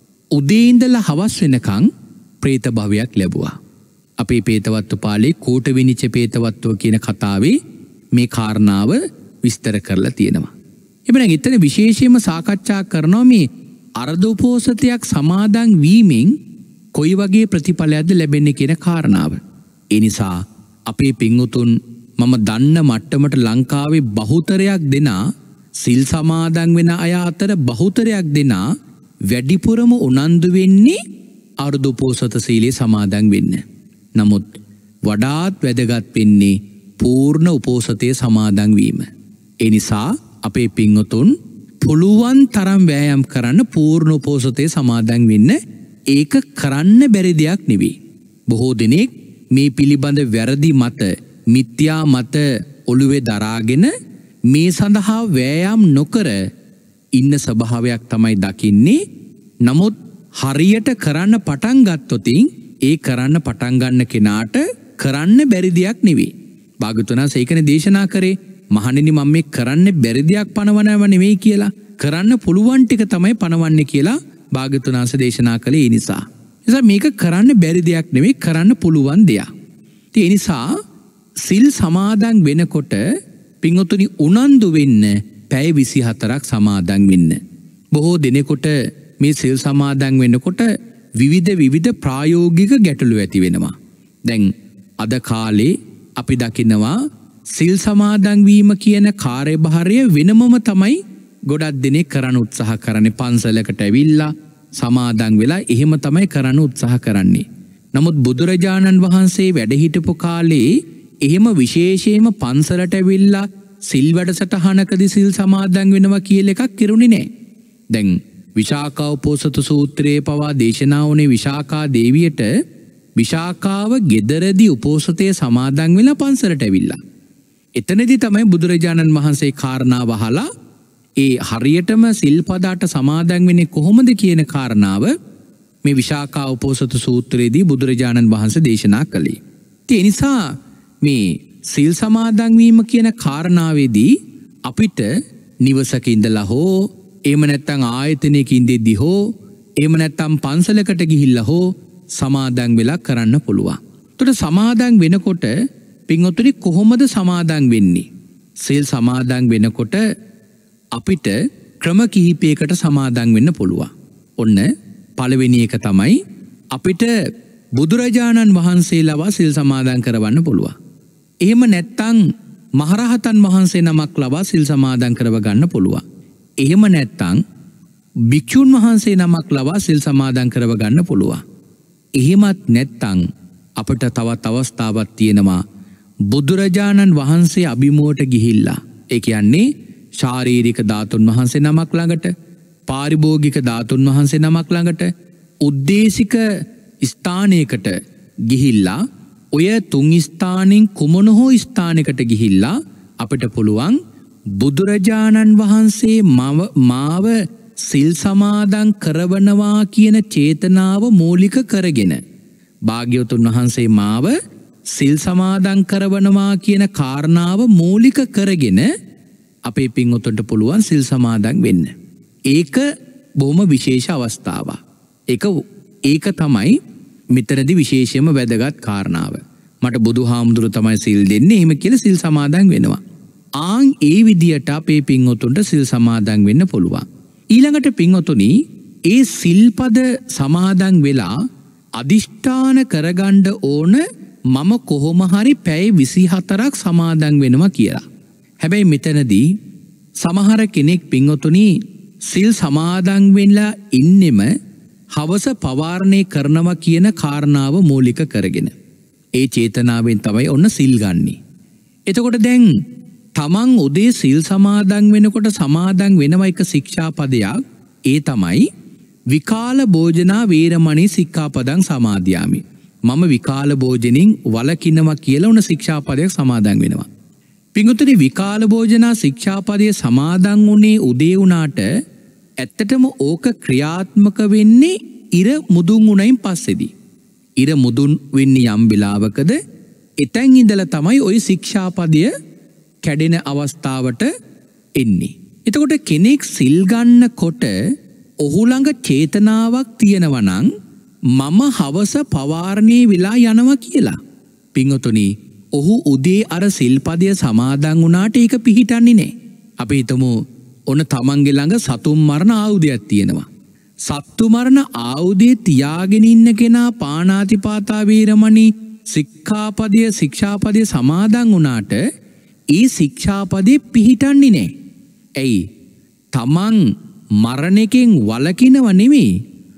උදේ ඉඳලා හවස් වෙනකන් ප්‍රේත භවයක් ලැබුවා. අපේ පේතවත්ව පාළේ කෝටවිනිච්ච පේතවත්ව කියන කතාවේ මේ කාරණාව විස්තර කරලා තියෙනවා. එබැවින් එතන විශේෂයෙන්ම සාකච්ඡා කරනවා මේ අර්ධෝපෝසතයක් සමාදන් වීමෙන් කොයි වගේ ප්‍රතිඵලයක්ද ලැබෙන්නේ කියන කාරණාව. ඒ නිසා අපේ පින්වුතුන් මම දන්න මට්ටමට ලංකාවේ බහුතරයක් දෙනා සිල් සමාදන් වෙන අය අතර බහුතරයක් දෙනා වැඩිපුරම උනන්දු වෙන්නේ අර්ධෝපෝසත සීලය සමාදන් වෙන්න. නමුත් වඩාත් වැදගත් වෙන්නේ පූර්ණ උපෝසතය සමාදන් වීම. ඒ නිසා අපේ පින්වතුන් පුළුවන් තරම් වෑයම් කරන්න පූර්ණ උපෝසතය සමාදන් වෙන්න. ඒක කරන්න බැරි දෙයක් නෙවෙයි. බොහෝ දෙනෙක් මේ පිළිබඳ වැරදි මත මිත්‍යා මත ඔළුවේ දරාගෙන මේ සඳහා වෑයම් නොකර ඉන්න ස්වභාවයක් තමයි දකින්නේ. නමුත් හරියට කරන්න පටන් ගත්තොතින් ඒ කරන්න පටන් ගන්න කෙනාට කරන්න බැරි දෙයක් නෙවෙයි. භාග්‍යවතුන් වහන්සේ ඒකනේ දේශනා කරේ මහණෙනි මම මේ කරන්න බැරි දෙයක් පනවනව නෙවෙයි කියලා. කරන්න පුළුවන් ටික තමයි පනවන්නේ කියලා භාග්‍යවතුන් වහන්සේ දේශනා කළේ. ඒ නිසා මේක කරන්න බැරි දෙයක් නෙවෙයි කරන්න පුළුවන් දෙයක්. ඒ නිසා සිල් සමාදන් වෙනකොට පින්වතුනි උනන්දු වෙන්න පැය 24ක් සමාදන් වෙන්න. බොහෝ දිනෙකට මේ සිල් සමාදන් වෙනකොට විවිධ ප්‍රායෝගික ගැටලු ඇති වෙනවා. දැන් අද කාලේ අපි දකිනවා සිල් සමාදන් වීම කියන කාර්යභාරය වෙනමම තමයි ගොඩක් දෙනෙක් කරන්න උත්සාහ කරන්නේ. පන්සලකට ඇවිල්ලා සමාදන් වෙලා එහෙම තමයි කරන්න උත්සාහ කරන්නේ. නමුත් බුදුරජාණන් වහන්සේ වැඩ හිටපු කාලේ එහෙම විශේෂයෙන්ම පන්සලට ඇවිල්ලා සිල් වැඩසටහනකදී සිල් සමාදන් වෙනවා කියලා එකක් කෙරුණේ නැහැ. දැන් විශාකා උපෝසත සූත්‍රයේ පවා දේශනා වුණේ විශාකා දේවියට විශාකාව ගෙදරදී උපෝසතය සමාදන් වෙලා පන්සලට ඇවිල්ලා. එතනදී තමයි බුදුරජාණන් වහන්සේ කාරණාව අහලා ඒ හරියටම සිල්පදාට සමාදන් වෙන්නේ කොහොමද කියන කාරණාව මේ විශාකා උපෝසත සූත්‍රයේදී බුදුරජාණන් වහන්සේ දේශනා කළේ. ඒ නිසා මේ සිල් සමාදන් වීම කියන කාරණාවේදී අපිට නිවසක ඉඳලා හෝ එහෙම නැත්නම් ආයතනයක ඉඳිද්දී හෝ එහෙම නැත්නම් පන්සලකට ගිහිල්ලා හෝ සමාදන් වෙලා කරන්න පුළුවන්. එතකොට සමාදන් වෙනකොට පින්වතුනි කොහොමද සමාදන් වෙන්නේ? සිල් සමාදන් වෙනකොට අපිට ක්‍රම කිහිපයකට සමාදන් වෙන්න පුළුවන්. ඔන්න පළවෙනි එක තමයි අපිට බුදුරජාණන් වහන්සේලව සිල් සමාදන් කරවන්න පුළුවන්. එහෙම නැත්නම් මහරහතන් වහන්සේ නමක් ලවා සිල් සමාදන් කරව ගන්න පුළුවන්. එහෙම නැත්නම් භික්ෂුන් වහන්සේ නමක් ලවා සිල් සමාදන් කරව ගන්න පුළුවන්. එහෙමත් නැත්නම් අපිට තවත් අවස්ථාවක් තියෙනවා බුදුරජාණන් වහන්සේ අභිමුවට ගිහිල්ලා. ඒ කියන්නේ ශාරීරික ධාතුන් වහන්සේ නමක් ළඟට, පාරිභෝගික ධාතුන් වහන්සේ නමක් ළඟට, උද්දේශික ස්ථානයකට ගිහිල්ලා ඔය තුන් ස්ථානෙන් කුමන හෝ ස්ථානයකට ගිහිල්ලා අපිට පුළුවන් බුදුරජාණන් වහන්සේ මාව සිල් සමාදන් කරවනවා කියන චේතනාව මූලික කරගෙන භාග්‍යවතුන් වහන්සේ මාව සිල් සමාදන් කරවනවා කියන කාරණාව මූලික කරගෙන අපේ පින්වතුන්ට පුළුවන් සිල් සමාදන් වෙන්න. ඒක බොහොම විශේෂ අවස්ථාවක්. ඒක තමයි මෙතනදී විශේෂයෙන්ම වැදගත් කාරණාව. මට බුදුහාමුදුරු තමයි සිල් දෙන්නේ එහෙම කියලා සිල් සමාදන් වෙනවා. ආන් ඒ විදියට අපේ පින්වතුන්ට සිල් සමාදන් වෙන්න පුළුවන්. ඊළඟට පින්වතුනි ඒ සිල්පද සමාදන් වෙලා අදිෂ්ඨාන කරගන්න ඕන මම කොහොම හරි පැය 24ක් සමාදන් වෙනවා කියලා. හැබැයි මෙතනදී සමහර කෙනෙක් පින්වතුනි සිල් සමාදන් වෙලා ඉන්නෙම හවස පවාරණය කරනවා කියන කාරණාව මූලික කරගෙන. ඒ චේතනාවෙන් තමයි ඔන්න සිල් ගන්නේ. එතකොට දැන් තමන් උදේ සිල් සමාදන් වෙනකොට සමාදන් වෙනවා එක ශික්ෂාපදයක්. ඒ තමයි විකාල භෝජනා වේරමණී සික්ඛාපදං සමාදියාමි. මම විකාල භෝජනෙන් වළකිනවා කියලා උන ශික්ෂාපදයක් සමාදන් වෙනවා. පින්වතුනි විකාල භෝජනා ශික්ෂාපදයේ සමාදන් වුණේ උදේ වුණාට ඇත්තටම ඕක ක්‍රියාත්මක වෙන්නේ ඉර මුදුන් වුණයින් පස්සේදී. ඉර මුදුන් වෙන්නේ යම් වෙලාවකද එතෙන් ඉඳලා තමයි ওই ශික්ෂාපදය කැඩෙන අවස්ථාවට එන්නේ. එතකොට කෙනෙක් සිල් ගන්නකොට ඔහු ළඟ චේතනාවක් තියෙනවා නම් මම හවස පවාරණය වෙලා යනවා කියලා. පින්වතුනි ඔහු උදේ අර සිල්පදය සමාදන් වුණාට ඒක පිහිටන්නේ නැහැ. අපි හිතමු ඔන්න තමන්ගේ ළඟ සතුන් මරණ ආයුධයක් තියෙනවා. සත්තු මරණ ආයුධය තියාගෙන ඉන්න කෙනා පාණාතිපාතා වේරමණී ශික්ෂාපදය සමාදන් වුණාට ඒ ශික්ෂාපදේ පිහිටන්නේ නැහැ. ඇයි? තමන් මරණයෙන් වළකිනව නෙමෙයි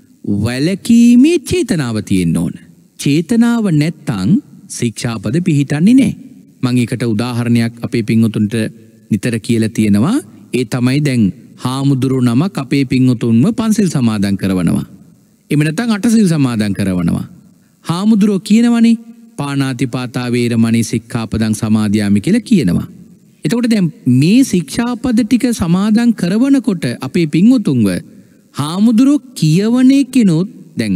වැළකීමේ චේතනාව තියෙන්න ඕන. චේතනාව නැත්තම් ශික්ෂාපද පිහිටන්නේ නැහැ. මම ඒකට උදාහරණයක් අපේ පින්වතුන්ට නිතර කියලා තියෙනවා. ඒ තමයි දැන් හාමුදුරු නමක් අපේ පින්වතුන්ව පන්සිල් සමාදන් කරවනවා. එහෙම නැත්නම් අටසිල් සමාදන් කරවනවා. හාමුදුරුවෝ කියනවනේ පාණාතිපාතා වේරමණී සික්ඛාපදං සමාදියාමි කියලා කියනවා. එතකොට දැන් මේ ශික්ෂාපද ටික සමාදන් කරවනකොට අපේ පින්වතුන්ව හාමුදුරුවෝ කියවනේ කිනොත් දැන්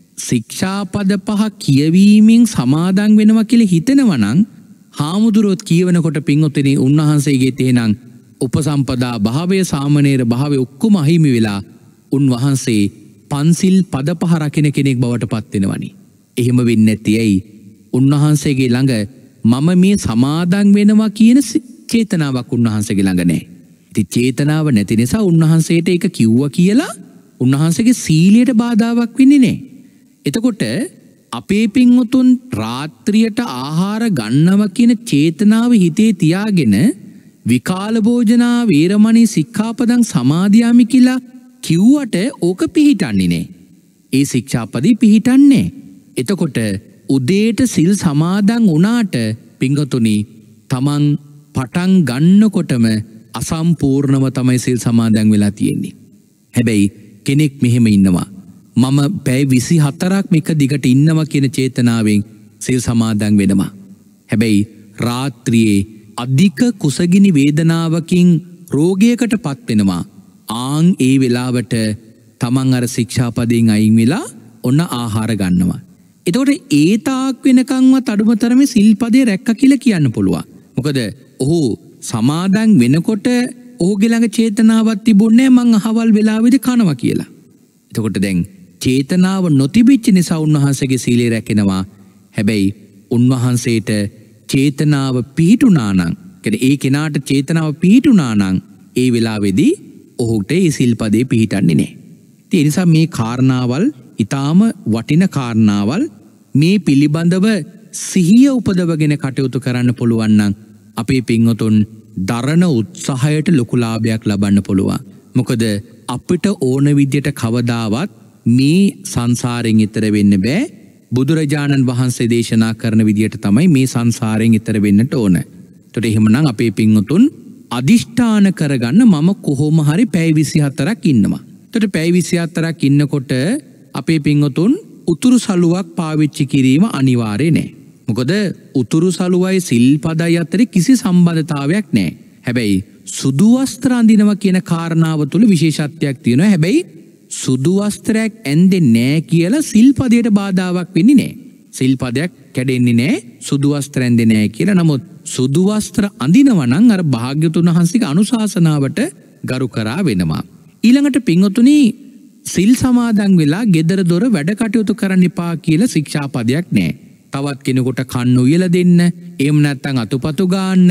ශික්ෂාපද පහ කියවීමෙන් සමාදන් වෙනවා කියලා හිතනවා නම් හාමුදුරුවෝ කියවනකොට පින්වතුනි උන්වහන්සේගේ තේනම් උපසම්පදා භාවය සාමණේර භාවය ඔක්කොම අහිමි වෙලා උන්වහන්සේ පන්සිල් පද පහ රකින්න කෙනෙක් බවට පත් වෙනවනි. එහෙම වෙන්නේ නැති ඇයි? උන්වහන්සේගේ ළඟ මම මේ සමාදන් වෙනවා කියන චේතනාවක් උන්වහන්සේගේ ළඟ නැහැ. ඉතින් චේතනාව නැති නිසා උන්වහන්සේට ඒක කිව්වා කියලා උන්වහන්සේගේ සීලයට බාධාවක් වෙන්නේ නැහැ. එතකොට අපේ පින්වතුන් රාත්‍රියට ආහාර ගන්නවා කියන චේතනාව හිතේ තියාගෙන විකාල භෝජනා වේරමණී සික්ඛාපදං සමාදියාමි කියලා කිව්වට ඕක පිහිටන්නේ නැහැ. ඒ ශික්ෂාපදේ පිහිටන්නේ. එතකොට උදේට සිල් සමාදන් වුණාට පින්වතුනි තමන් පටන් ගන්නකොටම අසම්පූර්ණව තමයි සිල් සමාදන් වෙලා තියෙන්නේ. හැබැයි කෙනෙක් මෙහෙම ඉන්නවා. මම පැය 24ක් මේක දිගට ඉන්නවා කියන චේතනාවෙන් සිල් සමාදන් වෙනවා. හැබැයි රාත්‍රියේ අධික කුසගිනි වේදනාවකින් රෝගයකට පත් වෙනවා. ආන් ඒ වෙලාවට තමන් අර ශික්ෂාපදයෙන් අයින් වෙලා ඔන්න ආහාර ගන්නවා. එතකොට ඒ තාක් වෙනකන්වත් අඩුමතරමේ සිල්පදේ රැක්ක කියලා කියන්න පුළුවන්. මොකද ඔහු සමාදන් වෙනකොට ඔහුගේ ළඟ චේතනාවක් තිබුණේ මං අහවල් වෙලාවෙදි කනවා කියලා. එතකොට දැන් චේතනාව නොතිබිච්ච නිසා උන්වහන්සේගේ සීලය රැකෙනවා. හැබැයි උන්වහන්සේට චේතනාව පිහිටුණා නම් ඒ කෙනාට චේතනාව පිහිටුණා නම් ඒ වෙලාවේදී ඔහුට ඒ සිල්පදේ පිහිටන්නේ නැහැ. ඒ නිසා මේ කාරණාවල් ඊටාම වටින කාරණාවල් මේ පිළිබඳව සිහිය උපදවගෙන කටයුතු කරන්න පුළුවන් නම් අපේ පින්වතුන් දරණ උත්සාහයට ලොකු ලාභයක් ලබන්න පුළුවන්. මොකද අපිට ඕන විදියට කවදාවත් මේ සංසාරයෙන් ඈතර වෙන්න බෑ. බුදුරජාණන් වහන්සේ දේශනා කරන විදියට තමයි මේ සංසාරයෙන් ඈතර වෙන්නට ඕන. ඒතකොට එහෙමනම් අපේ පින්වතුන් අදිෂ්ඨාන කරගන්න මම කොහොම හරි පැය 24ක් ඉන්නවා. ඒතකොට පැය 24ක් ඉන්නකොට අපේ පින්වතුන් උතුරු සලුවක් පාවිච්චි කිරීම අනිවාර්ය නෑ. මොකද උතුරු සලුවයි සිල්පදයි අතර කිසි සම්බන්ධතාවයක් නෑ. හැබැයි සුදු වස්ත්‍ර අඳිනවා කියන කාරණාව තුල විශේෂත්වයක් තියෙනවා. හැබැයි සුදු වස්ත්‍රයක් ඇඳෙන්නේ නෑ කියලා සිල්පදයට බාධාවක් වෙන්නේ නෑ. සිල්පදයක් කැඩෙන්නේ නෑ සුදු වස්ත්‍ර ඇඳෙන්නේ නෑ කියලා. නමුත් සුදු වස්ත්‍ර අඳිනවා නම් අර භාග්‍යතුන් වහන්සේගේ අනුශාසනාවට ගරු කරා වෙනවා. ඊළඟට පින්වතුනි සිල් සමාදන් වෙලා ගෙදර දොර වැඩ කටයුතු කරන්න එපා කියලා ශික්ෂාපදයක් නෑ. තවත් කෙනෙකුට කන්න උයලා දෙන්න, එහෙම නැත්නම් අතුපතු ගන්න,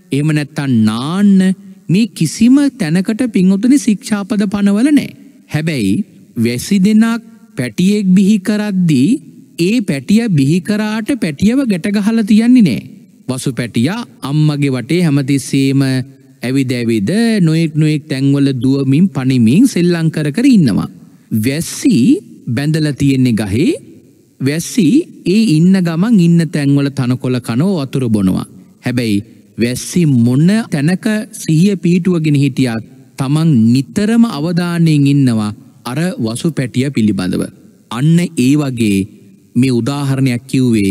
එහෙම නැත්තම් නාන්න මේ කිසිම තැනකට පින්වතුනි ශික්ෂාපද පනවල නැහැ. හැබැයි වැසි දෙනක් පැටියෙක් බිහි කරද්දී ඒ පැටිය බිහි කරාට පැටියව ගැට ගහලා තියන්නේ නැහැ. වසු පැටියා අම්මගේ වටේ හැමතිස්සෙම ඇවිද ඇවිද නොයෙක් තැන්වල දුවමින් පනිමින් සෙල්ලම් කර කර ඉන්නවා. වැස්සි බැඳලා තියෙන්නේ ගහේ. වැස්සි ඒ ඉන්න ගමන් ඉන්න තැන්වල තනකොළ කනෝ වතුර බොනවා. හැබැයි වැස්සි මොන තැනක සිහිය පිහිටුවගෙන හිටියත් තමන් නිතරම අවධානයෙන් ඉන්නවා අර වසු පැටිය පිළිබඳව. අන්න ඒ වගේ මේ උදාහරණයක් කිව්වේ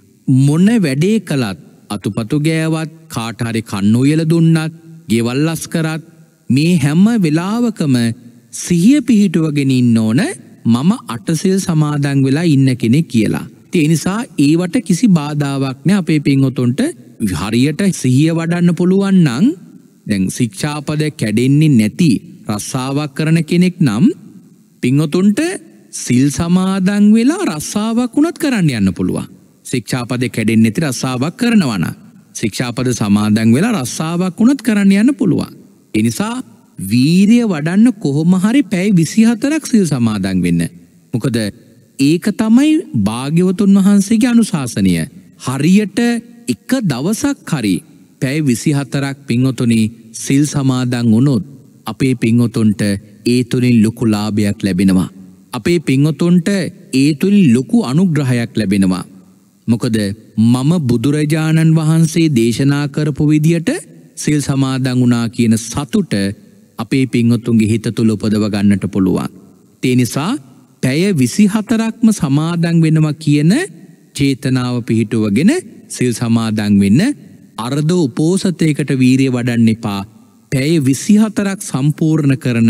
මොන වැඩේ කළත් අතුපතු ගෑවත් කාට හරි කන්න උයලා දුන්නත් ගෙවල් ලස් කරත් මේ හැම වෙලාවකම සිහිය පිහිටුවගෙන ඉන්න ඕන මම අටසිල් සමාදන් වෙලා ඉන්න කෙනෙක් කියලා. ඒ නිසා ඒවට කිසි බාධාවක් නෑ අපේ පින්වතුන්ට හරියට සිහිය වඩන්න පුළුවන් නම් දැන් ශික්ෂාපද කැඩෙන්නේ නැති රස්සාවක් කරන කෙනෙක් නම් පින්වතුන්ට සිල් සමාදන් වෙලා රස්සාවක් වුණත් කරන්න යන්න පුළුවන්. ශික්ෂාපද කැඩෙන්නේ නැති රස්සාවක් කරනවා නම් ශික්ෂාපද සමාදන් වෙලා රස්සාවක් වුණත් කරන්න යන්න පුළුවන්. ඒ නිසා වීරිය වඩන්න කොහොම හරි පැය 24ක් සිල් සමාදන් වෙන්න. මොකද ඒක තමයි භාග්‍යවතුන් වහන්සේගේ අනුශාසනය. හරියට එක දවසක් හරි පැය 24ක් පින්වතුනි සිල් සමාදන් වුණොත් අපේ පින්වතුන්ට ඒ තුලින් ලොකු ලාභයක් ලැබෙනවා. අපේ පින්වතුන්ට ඒ තුලින් ලොකු අනුග්‍රහයක් ලැබෙනවා. මොකද මම බුදුරජාණන් වහන්සේ දේශනා කරපු විදියට සිල් සමාදන් වුණා කියන සතුට අපේ පින්වතුන්ගේ හිත තුල උපදව ගන්නට පුළුවන්. ඒ නිසා පැය 24ක්ම සමාදන් වෙනවා කියන චේතනාව පිහිටුවගෙන සිල් සමාදන් වෙන්න. අර්ධ උපෝසතයකට වීරිය වඩන්න එපා. පැය 24ක් සම්පූර්ණ කරන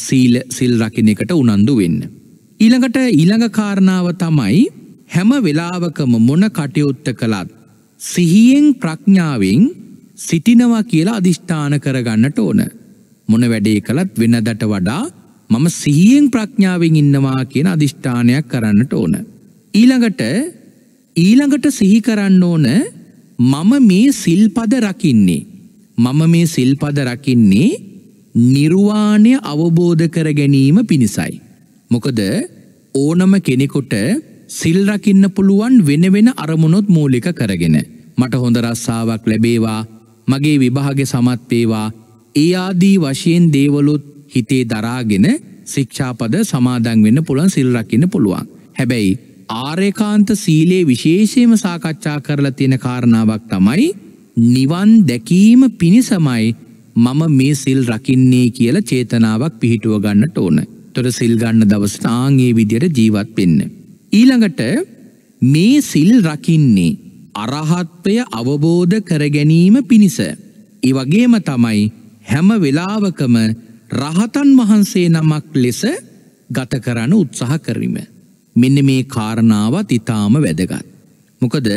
සිල් රකින්න එකට උනන්දු වෙන්න. ඊළඟ කාරණාව තමයි හැම වෙලාවකම මොන කටයුත්ත කළත් සිහියෙන් ප්‍රඥාවෙන් සිටිනවා කියලා අදිෂ්ඨාන කරගන්නට ඕන. මොන වැඩේ කළත් වෙනදට වඩා මම සිහියෙන් ප්‍රඥාවෙන් ඉන්නවා කියන අදිෂ්ඨානයක් කරන්නට ඕන. ඊළඟට සිහි කරන්න ඕන මම මේ සිල්පද රකින්නේ. මම මේ සිල්පද රකින්නේ නිර්වාණය අවබෝධ කර ගැනීම පිණිසයි. මොකද ඕනම කෙනෙකුට සිල් රකින්න පුළුවන් වෙන වෙන අරමුණොත් මූලික කරගෙන. මට හොඳ රස්සාවක් ලැබේවා, මගේ විභාගේ සමත් වේවා, ඒ ආදී වශයෙන් දේවලුත් හිතේ දරාගෙන ශික්ෂාපද සමාදන් වෙන්න පුළුවන්, සිල් රකින්න පුළුවන්. හැබැයි ආර්යකාන්ත සීලේ විශේෂයෙන්ම සාකච්ඡා කරලා තියෙන කාරණාවක් තමයි නිවන් දැකීම පිණිසමයි මම මේ සිල් රකින්නේ කියලා චේතනාවක් පිහිටුව ගන්නට ඕන. ඒතර සිල් ගන්න දවසට ආන්ගේ විදියට ජීවත් වෙන්න. ඊළඟට මේ සිල් රකින්නේ අරහත්ත්වය අවබෝධ කර ගැනීම පිණිස. ඒ වගේම තමයි හැම වෙලාවකම රහතන් වහන්සේ නමක් ලෙස ගත කරන්න උත්සාහ කරීම. මෙන්න මේ කාරණාවත් ඊටාම වැදගත්. මොකද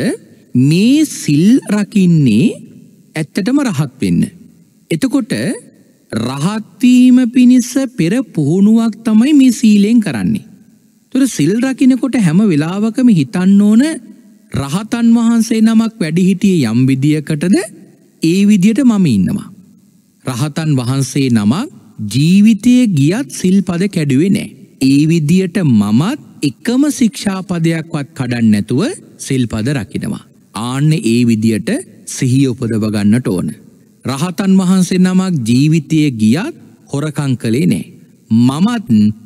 මේ සිල් රකින්නේ ඇත්තටම රහත් වෙන්න. එතකොට රහත් වීම පිණිස පෙර පුහුණුවක් තමයි මේ සීලෙන් කරන්නේ. ඒතර සිල් රකින්නකොට හැම වෙලාවකම හිතන්න ඕන රහතන් වහන්සේ නමක් වැඩි හිටියේ යම් විදියකටද ඒ විදියට මම ඉන්නවා. රහතන් වහන්සේ නමක් ජීවිතයේ ගියත් සිල්පද කැඩුවේ නැහැ. ඒ විදියට මමත් එකම ශික්ෂාපදයක්වත් කඩන්න නැතුව සිල්පද රකින්නවා. ආන්න ඒ විදියට සිහිය උපදව ගන්නට ඕන. රහතන් වහන්සේ නමක් ජීවිතයේ ගියත් හොරකම් කළේ නැහැ. මමත්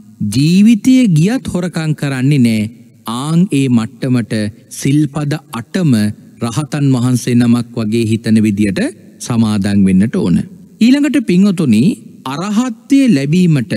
ජීවිතයේ ගියත් හොරකම් කරන්නේ නැහැ. ආන් ඒ මට්ටමට සිල්පද 8ම රහතන් වහන්සේ නමක් වගේ හිතන විදියට සමාදන් වෙන්නට ඕන. ඊළඟට පින්වතුනි, අරහත්ත්වයේ ලැබීමට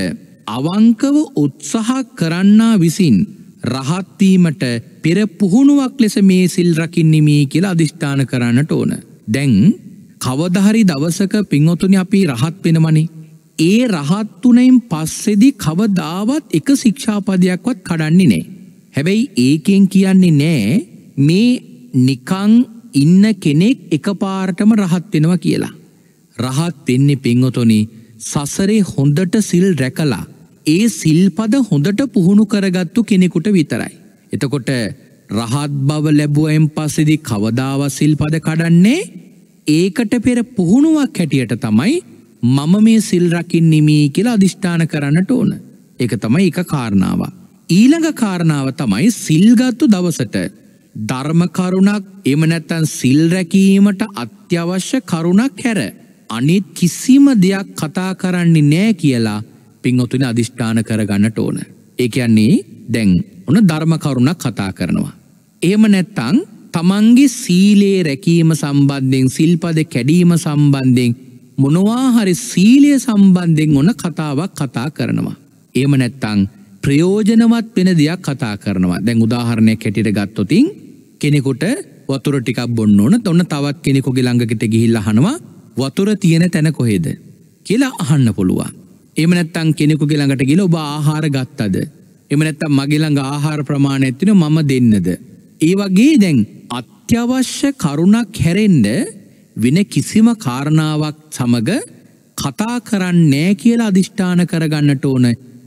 අවංකව උත්සාහ කරන්නා විසින් රහත් වීමට පෙර පුහුණුවක් ලෙස මේ සිල් රකින්නෙමි කියලා අදිෂ්ඨාන කරන්නට ඕන. දැන් කවදා හරි දවසක පින්වතුනි අපි රහත් වෙනවනේ. ඒ රහත් තුනෙන් පස්සේදී කවදාවත් එක ශික්ෂාපදයක්වත් කඩන්නේ නැහැ. හැබැයි ඒකෙන් කියන්නේ නෑ මේ නිකන් ඉන්න කෙනෙක් එකපාරටම රහත් වෙනවා කියලා. රහත් වෙන්නේ පින්වතුනි සසරේ හොඳට සිල් රැකලා ඒ සිල්පද හොඳට පුහුණු කරගත්තු කෙනෙකුට විතරයි. එතකොට රහත් බව ලැබුවෙන් පස්සේදී කවදාවත් සිල්පද කඩන්නේ ඒකට පෙර පුහුණුවක් හැටියට තමයි මම මේ සිල් රකින්නෙමි කියලා අදිෂ්ඨාන කරන්නට ඕන. ඒක තමයි එක කාරණාව. ඊළඟ කාරණාව තමයි සිල්ගත්තු දවසට ධර්ම කරුණක් එහෙම නැත්නම් සිල් රැකීමට අත්‍යවශ්‍ය කරුණක් හැර අනිත් කිසිම දෙයක් කතා කරන්නේ නැහැ කියලා පින්වතුනි අදිෂ්ඨාන කරගන්නට ඕන. ඒ කියන්නේ දැන් ඔන්න ධර්ම කරුණක් කතා කරනවා. එහෙම නැත්නම් තමන්ගේ සීලේ රැකීම සම්බන්ධයෙන් සිල්පද කැඩීම සම්බන්ධයෙන් මොනවා හරි සීලය සම්බන්ධයෙන් ඔන්න කතාවක් කතා කරනවා. එහෙම නැත්නම් ප්‍රයෝජනවත් වෙන දෙයක් කතා කරනවා. දැන් උදාහරණයක් හැටියට ගත්තොත් කෙනෙකුට වතුර ටිකක් බොන්න ඕන. ඔන්න තවත් කෙනෙකුගේ ළඟකට ගිහිල්ලා අහනවා වතුර තියෙන තැන කොහෙද කියලා අහන්න පුළුවන්. එහෙම නැත්නම් කෙනෙකුගේ ළඟට ගිහලා ඔබ ආහාර ගත්තද? එහෙම නැත්නම් මගේ ළඟ ආහාර ප්‍රමාණයක් තියෙනවා මම දෙන්නද? ඒ වගේ දැන් අත්‍යවශ්‍ය කරුණක් හැරෙන්න වෙන කිසිම කාරණාවක් සමග කතා කරන්නේ කියලා අදිෂ්ඨාන කරගන්නට ඕන.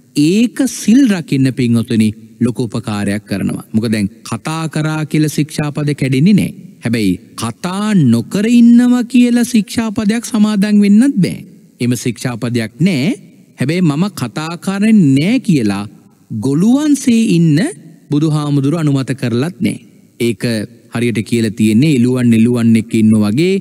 ඒක සිල් රකින්න පින්වතුනි ලොකු උපකාරයක් කරනවා. මොකද දැන් කතා කරා කියලා ශික්ෂාපද කැඩෙන්නේ නැහැ. හැබැයි කතා නොකර ඉන්නවා කියලා ශික්ෂාපදයක් සමාදන් වෙන්නත් බෑ. එම ශික්ෂාපදයක් නැහැ. හැබැයි මම කතා කරන්නේ නැහැ කියලා ගොළුවන්සේ ඉන්න බුදුහාමුදුරු අනුමත කරලත් නැහැ. ඒක හරියට කියලා තියෙන්නේ එළුවන් එක්ක ඉන්නවා වගේ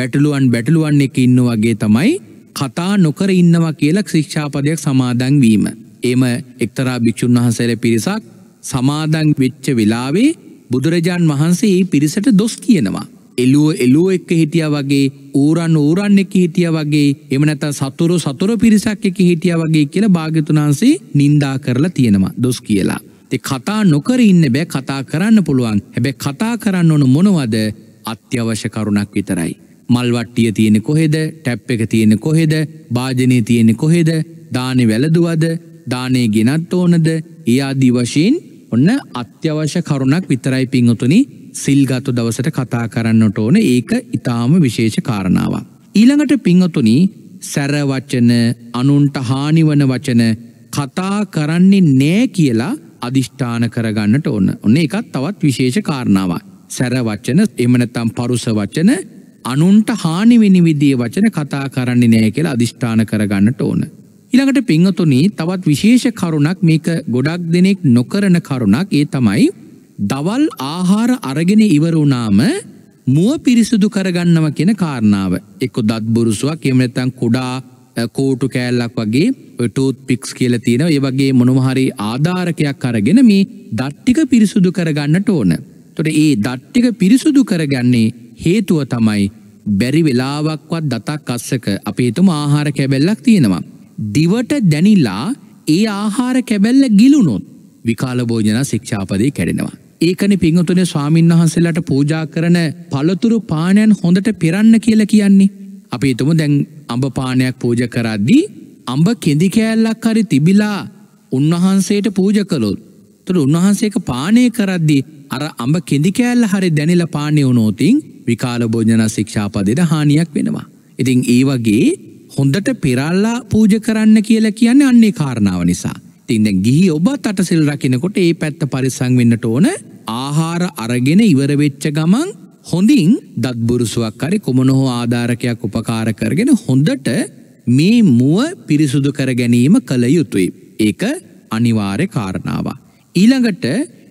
බැටළුවන් එක්ක ඉන්නවා වගේ තමයි කතා නොකර ඉන්නවා කියලා ශික්ෂාපදයක් සමාදන් වීම. එම එක්තරා භික්ෂුන් වහන්සේලා පිරිසක් සමාදන් වෙච්ච වෙලාවේ බුදුරජාන් වහන්සේ මේ පිරිසට දොස් කියනවා. එළුව එක්ක හිටියා වගේ ඌරන් එක්ක හිටියා වගේ එහෙම නැත්නම් සතුරු පිරිසක් එක්ක හිටියා වගේ කියලා භාග්‍යතුන් වහන්සේ නිඳා කරලා තියෙනවා දොස් කියලා. ඒ කතා නොකර ඉන්න බෑ කතා කරන්න පුළුවන්. හැබැයි කතා කරන්න ඕන මොනවද? අත්‍යවශ්‍ය කරුණක් විතරයි. මල් වට්ටිය තියෙන්නේ කොහෙද? ටැප් එක තියෙන්නේ කොහෙද? වාජනේ තියෙන්නේ කොහෙද? දානේ වැළදුවද? දානේ ගෙනත් ඕනද? ඒ ආදී වශයෙන් ඔන්න අත්‍යවශ්‍ය කරුණක් විතරයි පින්වතුනි සිල්ගත් දවසට කතා කරන්නට ඕන. ඒක ඊටාම විශේෂ කාරණාවක්. ඊළඟට පින්වතුනි සැර වචන අනුන්ට හානි වන වචන කතා කරන්නේ නැහැ කියලා අදිෂ්ඨාන කරගන්නට ඕන. ඔන්න ඒකත් තවත් විශේෂ කාරණාවක්. සැර වචන එහෙම නැත්නම් පරුස වචන අනුන්ට හානි වෙන විදිහේ වචන කතා කරන්නේ නැහැ කියලා අදිෂ්ඨාන කරගන්නට ඕන. ඊළඟට පින්වතුනි තවත් විශේෂ කරුණක් මේක ගොඩක් දෙනෙක් නොකරන කරුණක්. ඒ තමයි දවල් ආහාර අරගෙන ඉවර වුණාම මුව පිරිසුදු කරගන්නවා කියන කාරණාව. එක්ක දත් බුරුසුවක් එහෙම නැත්නම් කුඩා කෝටු කෑල්ලක් වගේ ඔය ටූත් පික්ස් කියලා තියෙනවා. ඒ වගේ මොනවා හරි ආධාරකයක් අරගෙන මේ දත් ටික පිරිසුදු කරගන්නට ඕන. එතකොට මේ දත් ටික පිරිසුදු කරගන්නේ හේතුව තමයි බැරි වෙලාවක්වත් දතක් අස්සක අපි හිතමු ආහාර කැබැල්ලක් තියෙනවා. දිවට දැනිලා ඒ ආහාර කැබැල්ල ගිලුනොත් විකාල භෝජන ශික්ෂාපදේ කැඩෙනවා. ඒකනේ පින්වතුනි ස්වාමින්වහන්සේලාට පූජා කරන පළතුරු පානයන් හොඳට පෙරන්න කියලා කියන්නේ. අපි හිතමු දැන් අඹ පානයක් පූජා කරද්දී අඹ කෙඳි කෑල්ලක් හරි තිබිලා උන්වහන්සේට පූජා කළොත් එතකොට උන්වහන්සේක පානය කරද්දී අර අඹ කෙඳි කෑල්ල හරි දැනිලා පානය වුණොත් විකාල භෝජන ශික්ෂාපදේට හානියක් වෙනවා. ඉතින් ඒ වගේ හොඳට පෙරල්ලා පූජා කරන්න කියලා කියන්නේ අන්නේ කාරණාව නිසා. ඉතින් දැන් ගිහි ඔබත් අටසිල් රකින්නකොට ඒ පැත්ත පරිස්සම් වෙන්නට ඕන. ආහාර අරගෙන ඉවර වෙච්ච ගමන් හොඳින් දත් බුරුසුවක් හරි කොමන හෝ ආධාරකයක් උපකාර කරගෙන හොඳට මේ මුව පිරිසුදු කර ගැනීම කළ යුතුයි. ඒක අනිවාර්ය කාරණාවක්. ඊළඟට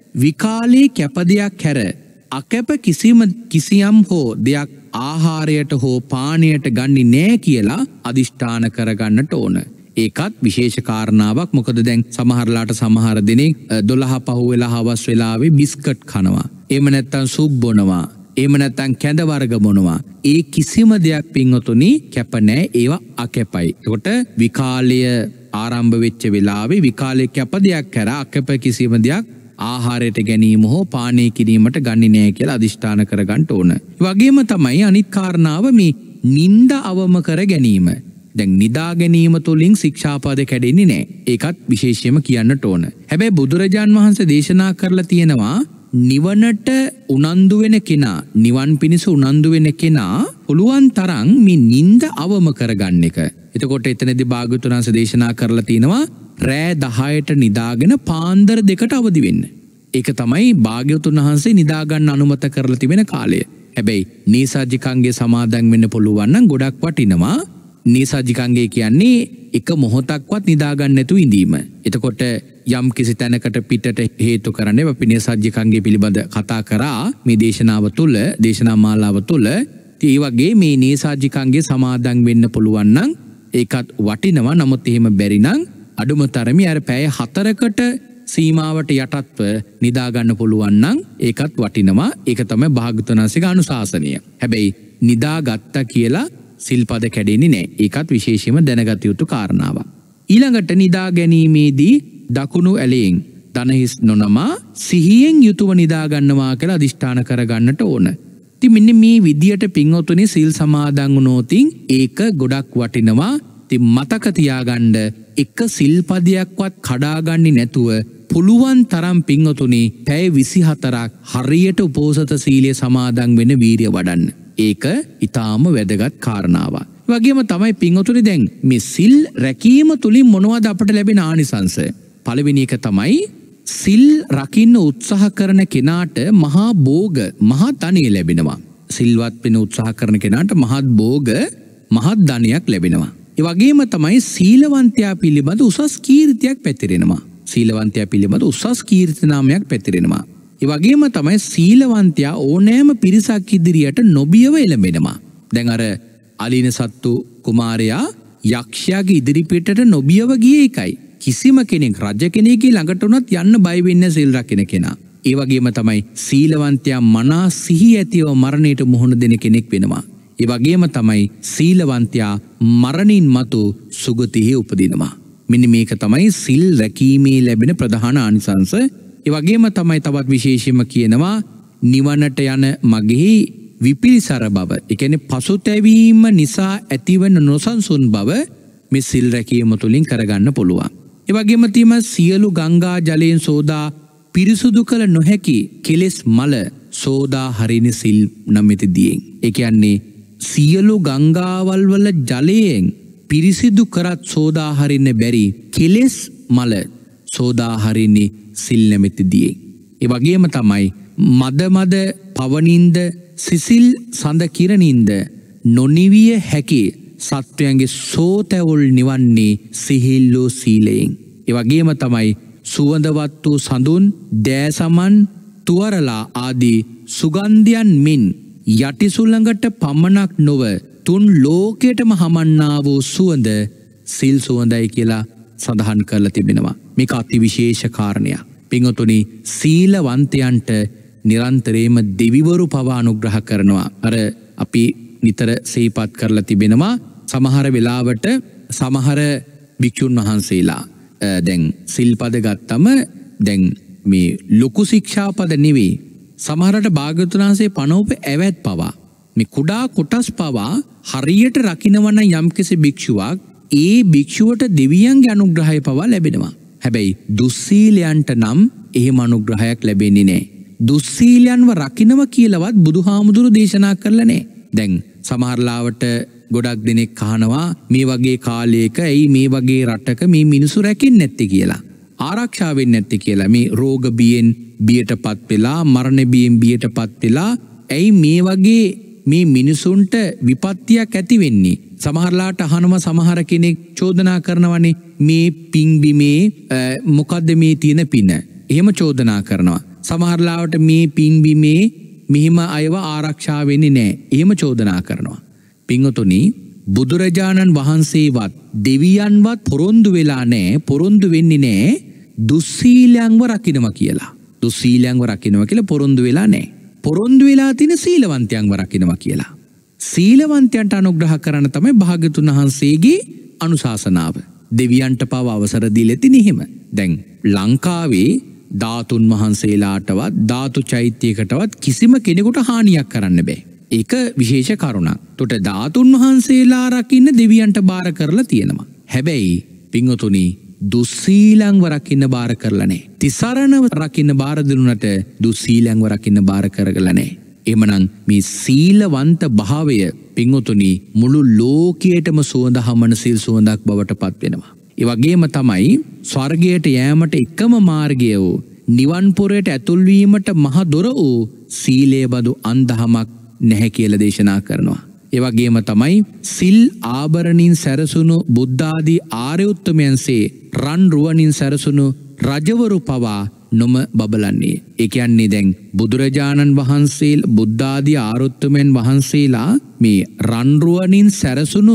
විකාලේ කැප දෙයක් හැර අකැප කිසියම් හෝ දෙයක් ආහාරයට හෝ පානයට ගන්නේ නැහැ කියලා අදිෂ්ඨාන කරගන්නට ඕන. ඒකත් විශේෂ කාරණාවක්. මොකද දැන් සමහරලාට සමහර දිනේ 12 පහුවෙලා හවස් වෙලාවේ බිස්කට් කනවා. එහෙම නැත්නම් සුප් බොනවා. එහෙම නැත්නම් කැඳ වර්ග බොනවා. ඒ කිසිම දෙයක් පින්වතුනි කැප නැහැ. ඒවා අකැපයි. ඒකට විකාලය ආරම්භ වෙච්ච වෙලාවේ විකාලේ කැප දෙයක් කර අකැප කිසිම දෙයක් ආහාරයට ගැනීම හෝ පානය කිරීමට ගන්නේ නැහැ කියලා අදිෂ්ඨාන කරගන්න ඕන. ඒ වගේම තමයි අනිත් කාරණාව මේ නිନ୍ଦ අවම කර ගැනීම. දැන් නිදා ගැනීම තුලින් ශික්ෂාපද කැඩෙන්නේ නැහැ. ඒකත් විශේෂයෙන්ම කියන්නට ඕන. හැබැයි බුදුරජාන් වහන්සේ දේශනා කරලා තියෙනවා නිවනට උනන්දු වෙන කෙනා, නිවන් පිණිස උනන්දු වෙන කෙනා පුළුවන් තරම් මේ නිନ୍ଦ අවම කරගන්න එක. එතකොට එතනදී භාග්‍යවතුන් වහන්සේ දේශනා කරලා තියෙනවා රෑ 10ට නිදාගෙන පාන්දර 2ට අවදි වෙන්න. ඒක තමයි භාග්‍යවතුන් වහන්සේ නිදා ගන්න අනුමත කරලා තිබෙන කාලය. හැබැයි නීසාජිකංගේ සමාදන් වෙන්න පුළුවන් නම් ගොඩක් වටිනවා. නීසාජිකංගේ කියන්නේ එක මොහොතක්වත් නිදාගන්න නැතුව ඉඳීම. එතකොට යම් කිසි තැනකට පිටට හේතු කරන්නේ අපි නීසාජිකංගේ පිළිබඳ කතා කරා මේ දේශනාව තුළ, දේශනා මාලාව තුළ. ඒ වගේ මේ නීසාජිකංගේ සමාදන් වෙන්න පුළුවන් නම් ඒකත් වටිනවා. නමුත් එහෙම බැරි නම් අඩුම තරමේ අර පැය 4කට සීමාවට යටත්ව නිදාගන්න පුළුවන් නම් ඒකත් වටිනවා. ඒක තමයි භාග්‍යවතුන් වහන්සේගේ අනුශාසනය. හැබැයි නිදාගත්තා කියලා සිල්පද කැඩෙන්නේ නැහැ. ඒකත් විශේෂයෙන්ම දැනගත යුතු කාරණාවක්. ඊළඟට නිදා ගැනීමේදී දකුණු ඇලයෙන් දනහිස් නොනමා සිහියෙන් යුතුව නිදා ගන්නවා කියලා අදිෂ්ඨාන කරගන්නට ඕන. ඉතින් මෙන්න මේ විදියට පින්වතුනි සිල් සමාදන් වුණොත් ඒක ගොඩක් වටිනවා. ඉතින් මතක තියාගන්න එක සිල්පදයක්වත් කඩාගන්නේ නැතුව පුළුවන් තරම් පින්වතුනි පැය 24ක් හරියට උපෝසත සීලය සමාදන් වෙන වීරිය වඩන්න. ඒක ඊටාම වැදගත් කාරණාවක්. වගේම තමයි පින්වතුනි දැන් මේ සිල් රැකීම තුලින් මොනවද අපට ලැබෙන ආනිසංස? පළවෙනි එක තමයි සිල් රකින්න උත්සාහ කරන කෙනාට මහා භෝග, මහා ධනය ලැබෙනවා. සිල්වත් වෙන උත්සාහ කරන කෙනාට මහත් භෝග, මහත් ධනයක් ලැබෙනවා. ඒ වගේම තමයි සීලවන්තයා පිළිබඳ උසස් කීර්තියක් පැතිරෙනවා. සීලවන්තයා පිළිබඳ උසස් කීර්ති නාමයක් පැතිරෙනවා. ඒ වගේම තමයි සීලවන්තයා ඕනෑම පිරිසක් ඉදිරියට නොබියව එළඹෙනවා. දැන් අර අලින සත්තු කුමාරයා යක්ෂයාගේ ඉදිරිපිටට නොබියව ගියේ එකයි. කිසිම කෙනෙක් රජ කෙනෙක්ගේ ළඟට උනත් යන්න බය වෙන්නේ සිල් රකින්න කෙනා. ඒ වගේම තමයි සීලවන්තයා මනා සිහි ඇතිව මරණයට මුහුණ දෙන කෙනෙක් වෙනවා. ඒ වගේම තමයි සීලවන්තයා මරණින් මතු සුගතියේ උපදිනවා. මෙන්න මේක තමයි සිල් රැකීමේ ලැබෙන ප්‍රධාන ආනිසංස. ඒ වගේම තමයි තවත් විශේෂයෙන්ම කියනවා නිවනට යන මගෙහි විපිලිසර බව. ඒ කියන්නේ පසුතැවීම නිසා ඇතිවන නොසන්සුන් බව මේ සිල් රැකීම තුළින් කරගන්න පුළුවන්. ඒ වගේම තියෙනවා සියලු ගංගා ජලයෙන් සෝදා පිරිසුදු කළ නොහැකි කෙලෙස් මල සෝදා හරින සිල් නමෙතදී. ඒ කියන්නේ සියලු ගංගාවල් වල ජලයෙන් පිරිසිදු කරත් සෝදා හරින්න බැරි කෙලෙස් මල සෝදා හරින්නේ සිල් නැමෙතදී. ඒ වගේම තමයි මද පවනින්ද සිසිල් සඳ කිරණින්ද නොනිවිය හැකි සත්වයන්ගේ සෝතැවුල් නිවන්නේ සිහිල්ලෝ සීලයෙන්. ඒ වගේම තමයි සුවඳවත් වූ සඳුන්, දෑසමන්, තුවරලා ආදී සුගන්ධයන් මෙන් යටි සුළඟට පමණක් නොව තුන් ලෝකයටම හමන්නා වූ සුවඳ සිල් සුවඳයි කියලා සඳහන් කරලා තිබෙනවා. මේක අතිවිශේෂ කාරණයක්. පින්වතුනි සීලවන්තයන්ට නිරන්තරයෙන්ම දෙවිවරු පවා අනුග්‍රහ කරනවා. අර අපි නිතර සිහිපත් කරලා තිබෙනවා සමහර වෙලාවට සමහර භික්ෂුන් වහන්සේලා දැන් සිල්පද ගත්තම දැන් මේ ලොකු ශික්ෂාපද නෙවෙයි සමහරට භාග්‍යවතුන් වහන්සේ පනෝප ඇවැත් පවා මේ කුඩා කොටස් පවා හරියට රකින්නවන යම්කිසි භික්ෂුවක් ඒ භික්ෂුවට දෙවියන්ගේ අනුග්‍රහය පවා ලැබෙනවා. හැබැයි දුස්සීලයන්ට නම් එහෙම අනුග්‍රහයක් ලැබෙන්නේ නැහැ. දුස්සීලයන්ව රකින්නව කියලාවත් බුදුහාමුදුරු දේශනා කරලා නැහැ. දැන් සමහරලාවට ගොඩක් දෙනෙක් අහනවා මේ වගේ කාලයක ඇයි මේ වගේ රටක මේ මිනිසු රැකෙන්නේ නැත්තේ කියලා. ආරක්ෂා වෙන්නේ නැත්තේ කියලා. මේ රෝග බියෙන් බියටපත් වෙලා මරණ බියෙන් බියටපත් වෙලා ඇයි මේ වගේ මේ මිනිසුන්ට විපත්තියක් ඇති වෙන්නේ? සමහරලාට අහනවා සමහර කෙනෙක් චෝදනා කරනවානේ මේ පින්බිමේ මොකද්ද මේ තියෙන පින? එහෙම චෝදනා කරනවා. සමහරලාට මේ පින්බිමේ මෙහිම අයව ආරක්ෂා වෙන්නේ නැහැ. එහෙම චෝදනා කරනවා. පින්වතුනි බුදුරජාණන් වහන්සේවත් දෙවියන්වත් පොරොන්දු වෙලා නැහැ, පොරොන්දු වෙන්නේ නැහැ දුස්සීලයන්ව රකින්නවා කියලා. දුස්සීලයන්ව රකින්නවා කියලා පොරොන්දු වෙලා නැහැ. පොරොන්දු වෙලා තියෙන සීලවන්තයන්ව රකින්නවා කියලා. සීලවන්තයන්ට අනුග්‍රහ කරන තමයි භාග්‍යතුන් වහන්සේගේ අනුශාසනාව. දෙවියන්ට පව අවසර දීලා තියෙන එහෙම. දැන් ලංකාවේ ධාතුන් වහන්සේලාටවත් ධාතු චෛත්‍යයකටවත් කිසිම කෙනෙකුට හානියක් කරන්න බෑ. ඒක විශේෂ කරුණක්. උට ධාතුන් වහන්සේලා රකින්න දෙවියන්ට බාර කරලා තියෙනවා. හැබැයි පින්වතුනි දුස්සීලංව රකින්න බාර කරලා නැහැ. තිසරණව රකින්න බාර දුන්නාට දුස්සීලංව රකින්න බාර කරගලා නැහැ. එහෙමනම් මේ සීලවන්ත භාවය පින්වතුනි මුළු ලෝකයටම සුවඳ හමන සිල් සුවඳක් බවට පත් වෙනවා. ඒ වගේම තමයි ස්වර්ගයට යෑමට එකම මාර්ගය වූ නිවන් පුරයට ඇතුල් වීමට මහ දොර වූ සීලය බඳු අන්දහමක් නැහැ කියලා දේශනා කරනවා. ඒ වගේම තමයි සිල් ආභරණින් සැරසුණු බුද්ධාදී ආර්ය උත්තමයන්සේ රන් රුවණින් සැරසුණු රජවරු පවා නොම බබලන්නේ. ඒ කියන්නේ දැන් බුදුරජාණන් වහන්සේ බුද්ධාදී ආරුත්තමයන් වහන්සේලා මේ රන් රුවණින් සැරසුණු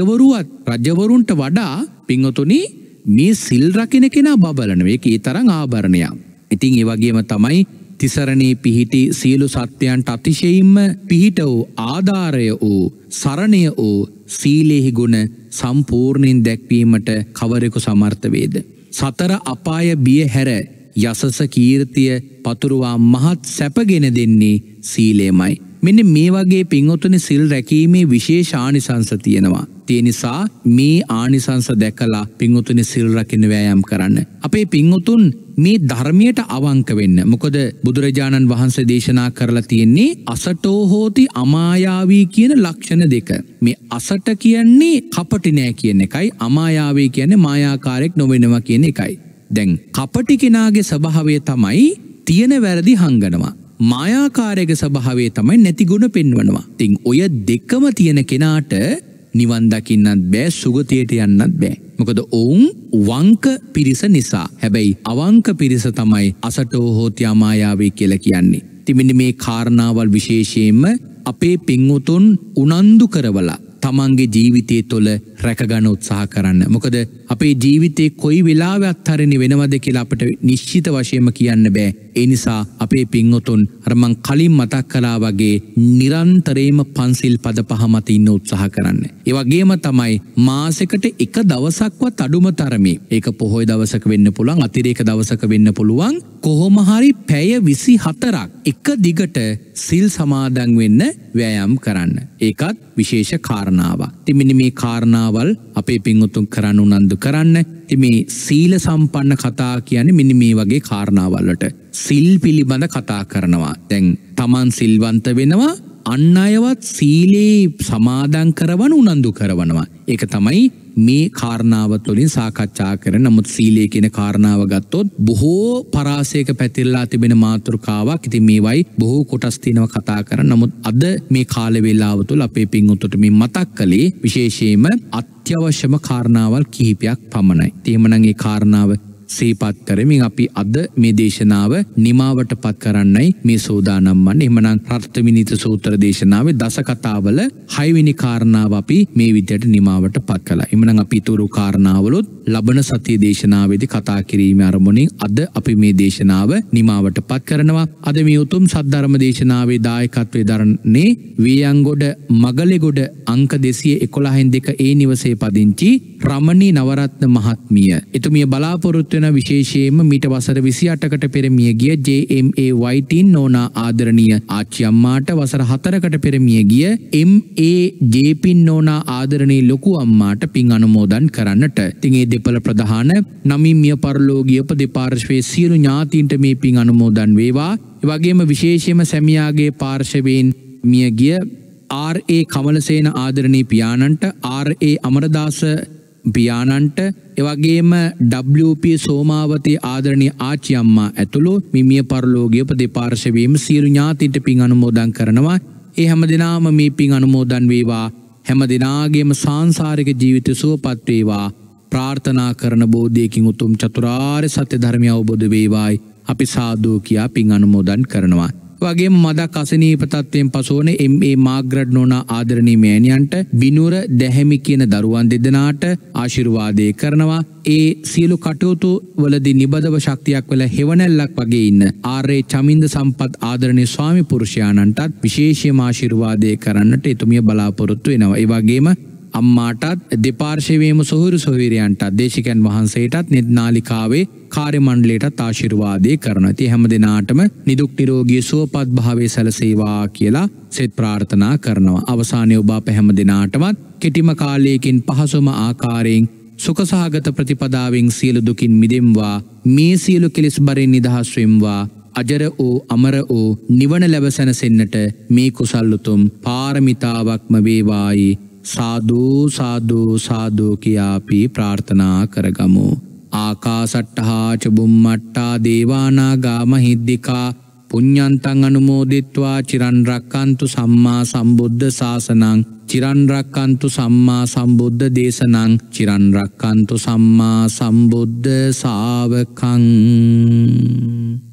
රජවරුන්ට වඩා පින්වතුනි මේ සිල් රකින්න කෙනා බබලනවා. ඒක ඒ තරම් ආභරණයක්. ඉතින් ඒ වගේම තමයි තිසරණේ පිහිටි සියලු සත්‍යයන්ට අතිශයින්ම පිහිට වූ ආධාරය වූ සරණය වූ සීලේහි ගුණ සම්පූර්ණයෙන් දැක්වීමට කවරෙකු සමර්ථ වේද? සතර අපාය බිය හැර යසස කීර්තිය පතුරුවා මහත් සැපගෙන දෙන්නේ සීලයමයි. මෙන්න මේ වගේ පින්වතුනි සිල් රැකීමේ විශේෂ ආනිසංස තියෙනවා. ඒ නිසා මේ ආනිසංස දැකලා පින්වතුනි සිල් රකින්න වෑයම් කරන්න. අපේ පින්වතුන් මේ ධර්මයට අවංක වෙන්න. මොකද බුදුරජාණන් වහන්සේ දේශනා කරලා තියෙන්නේ අසටෝ හෝති අමායාවී කියන ලක්ෂණ දෙක. මේ අසට කියන්නේ කපටි නෑ කියන එකයි, අමායාවී කියන්නේ මායාකාරයක් නොවෙනවා කියන එකයි. දැන් කපටි කෙනාගේ ස්වභාවය තමයි තියෙන වැරදි හංගනවා. මායාකාරයේ ස්වභාවය තමයි නැති ගුණ පෙන්වනවා. ඉතින් ඔය දෙකම තියෙන කෙනාට නිවන් දකින්නත් බෑ, සුගතියට යන්නත් බෑ. මොකද ඔවුන් වංක පිරිස නිසා. හැබැයි අවංක පිරිස තමයි අසටෝ හෝති අමායාවී කියලා කියන්නේ. ඉතින් මෙන්න මේ කාරණාවල් විශේෂයෙන්ම අපේ පින්වුතුන් උනන්දු කරවලා තමන්ගේ ජීවිතය තුළ රැකගන්න උත්සාහ කරන්න. මොකද අපේ ජීවිතේ කොයි වෙලාවෙ අත්හරින්න වෙනවද කියලා අපිට නිශ්චිත වශයෙන්ම කියන්න බෑ. ඒ නිසා අපේ පින්වතුන් අර මං කලින් මතක් කළා වගේ නිරන්තරයෙන්ම පන්සිල් පද පහ මත ඉන්න උත්සාහ කරන්න. ඒ වගේම තමයි මාසෙකට එක දවසක්වත් අඩුම තරමේ, ඒක පොහොය දවසක වෙන්න පුළුවන්, අතිරේක දවසක වෙන්න පුළුවන්, කොහොම හරි පැය 24ක් එක දිගට සිල් සමාදන් වෙන්න වෑයම් කරන්න. ඒකත් විශේෂ කාරණාවක්. ඉතින් මෙන්න මේ කාරණාවල් අපේ පින්වතුන් කරන්න උනන්දු කරන්න. ඉතින් මේ සීල සම්පන්න කතා කියන්නේ මෙන්න මේ වගේ කාරණාවල් වලට සිල් පිළිබඳ කතා කරනවා. දැන් තමන් සිල්වන්ත වෙනවා, අන් අයවත් සීලේ සමාදන් කරවන උනන්දු කරවනවා. ඒක තමයි මේ කාරණාව තුළින් සාකච්ඡා කරන. නමුත් සීලය කියන කාරණාව ගත්තොත් බොහෝ පරාසයක පැතිරලා තිබෙන මාතෘකාවක්. ඉතින් මේවයි බොහෝ කොටස් තියෙනවා කතා කරන්න. නමුත් අද මේ කාල වේලාව තුළ අපේ පින්වතුන්ට මේ මතක් කළේ විශේෂයෙන්ම අත්‍යවශ්‍යම කාරණාවල් කිහිපයක් පමණයි. එහෙමනම් මේ කාරණාව සීපත් කරමින් අපි අද මේ දේශනාව නිමාවට පත් කරන්නයි මේ සෝදානම් වන්නේ. එහෙමනම් රත්විනිත සූත්‍ර දේශනාවේ දස කතාවල 6 වෙනි කාරණාව අපි මේ විදිහට නිමාවට පත් කළා. එහෙමනම් අපි ඊතුරු කාරණාවලුත් ලබන සතියේ දේශනාවේදී කතා කිරීමේ අරමුණින් අද අපි මේ දේශනාව නිමාවට පත් කරනවා. අද මේ උතුම් සද්ධර්ම දේශනාවේ දායකත්වයේ දරන්නේ වියංගොඩ මගලෙගොඩ අංක 211 2 ඒ නිවසේ පදිංචි රමණී නවරත්න මහත්මිය. එතුමිය බලාපොරොත්තු වෙන විශේෂයෙන්ම මීට වසර 28කට පෙර මිය ගිය JMA වයිටින් නෝනා ආදරණීය ආච්චි අම්මාට වසර 4කට පෙර මිය ගිය MA ජේපින් නෝනා ආදරණීය ලොකු අම්මාට පින් අනුමෝදන් කරන්නට. ඉතින් මේ දෙපළ ප්‍රධාන නමින් මිය පරලෝකීය දෙපාර්ශ්වයේ සියලු ඥාතීන්ට මේ පින් අනුමෝදන් වේවා. ඒ වගේම විශේෂයෙන්ම සැමියාගේ පාර්ශවයෙන් මිය ගිය RA කමලසේන ආදරණීය පියාණන්ට, RA අමරදාස පියාණන්ට, එවැගේම WP සෝමාවතී ආදරණීය ආච්චි අම්මා ඇතුළු මිය පරලෝකීය දෙපාර්ශවයේම සියලු ඥාතීන්ට පින් අනුමෝදන් කරනවා. ඒ හැම දිනාම මේ පින් අනුමෝදන් වේවා. හැම දිනාගේම සාංශාරික ජීවිත සුවපත් වේවා. ප්‍රාර්ථනා කරන බෝධියකින් උතුම් චතුරාර්ය සත්‍ය ධර්මය අවබෝධ වේවායි අපි සාදු කියා පින් අනුමෝදන් කරනවා. වගේම මදක් අසනීප තත්වයෙන් පසුවන MA මාග්‍රඩ් නෝනා ආදරණීය මෑණියන්ට, බිනුර දැහැමි කියන දරුවන් දෙදෙනාට ආශිර්වාදේ කරනවා. ඒ සියලු කටයුතු වලදී නිබදව ශක්තියක් වෙලා හෙවණැල්ලක් වගේ ඉන්න RA චමින්ද සම්පත් ආදරණීය ස්වාමි පුරුෂයාණන්ටත් විශේෂයෙන්ම ආශිර්වාදේ කරන්නට එතුමිය බලාපොරොත්තු වෙනවා. ඒ වගේම අම්මාටත් දෙපාර්ශවයේම සොහොරු සොහොරියන්ටත් දේශිකයන් වහන්සේටත් නෙත්නාලිකාවේ කාර්ය මණ්ඩලයටත් ආශිර්වාදේ කරනවා. ඉතින් හැම දිනාටම නිදුක් නිරෝගී සුවපත් භාවයේ සැලසේවා කියලා සෙත් ප්‍රාර්ථනා කරනවා. අවසානයේ ඔබ අප හැම දිනාටමත් කෙටිම කාලයකින් පහසුම ආකාරයෙන් සුඛසහගත ප්‍රතිපදාවෙන් සියලු දුකින් මිදෙම්වා. මේ සියලු කෙලෙස් බරින් නිදහස් වෙම්වා. අජර වූ අමර වූ නිවන ලැබ සැනසෙන්නට මේ කුසල් උතුම් පාරමිතාවක්ම වේවායි. සාදු සාදු සාදු කියාපි ප්‍රාර්ථනා කරගමු. ආකාසට්ටහා ච බුම්මට්ටා දේවානාගා මහිද්దికා පුඤ්ඤන්තං අනුමෝදිත්වා චිරන් රක්칸තු සම්මා සම්බුද්ධ ශාසනං චිරන් රක්칸තු සම්මා සම්බුද්ධ දේශනං චිරන් රක්칸තු සම්මා සම්බුද්ධ ශාවකං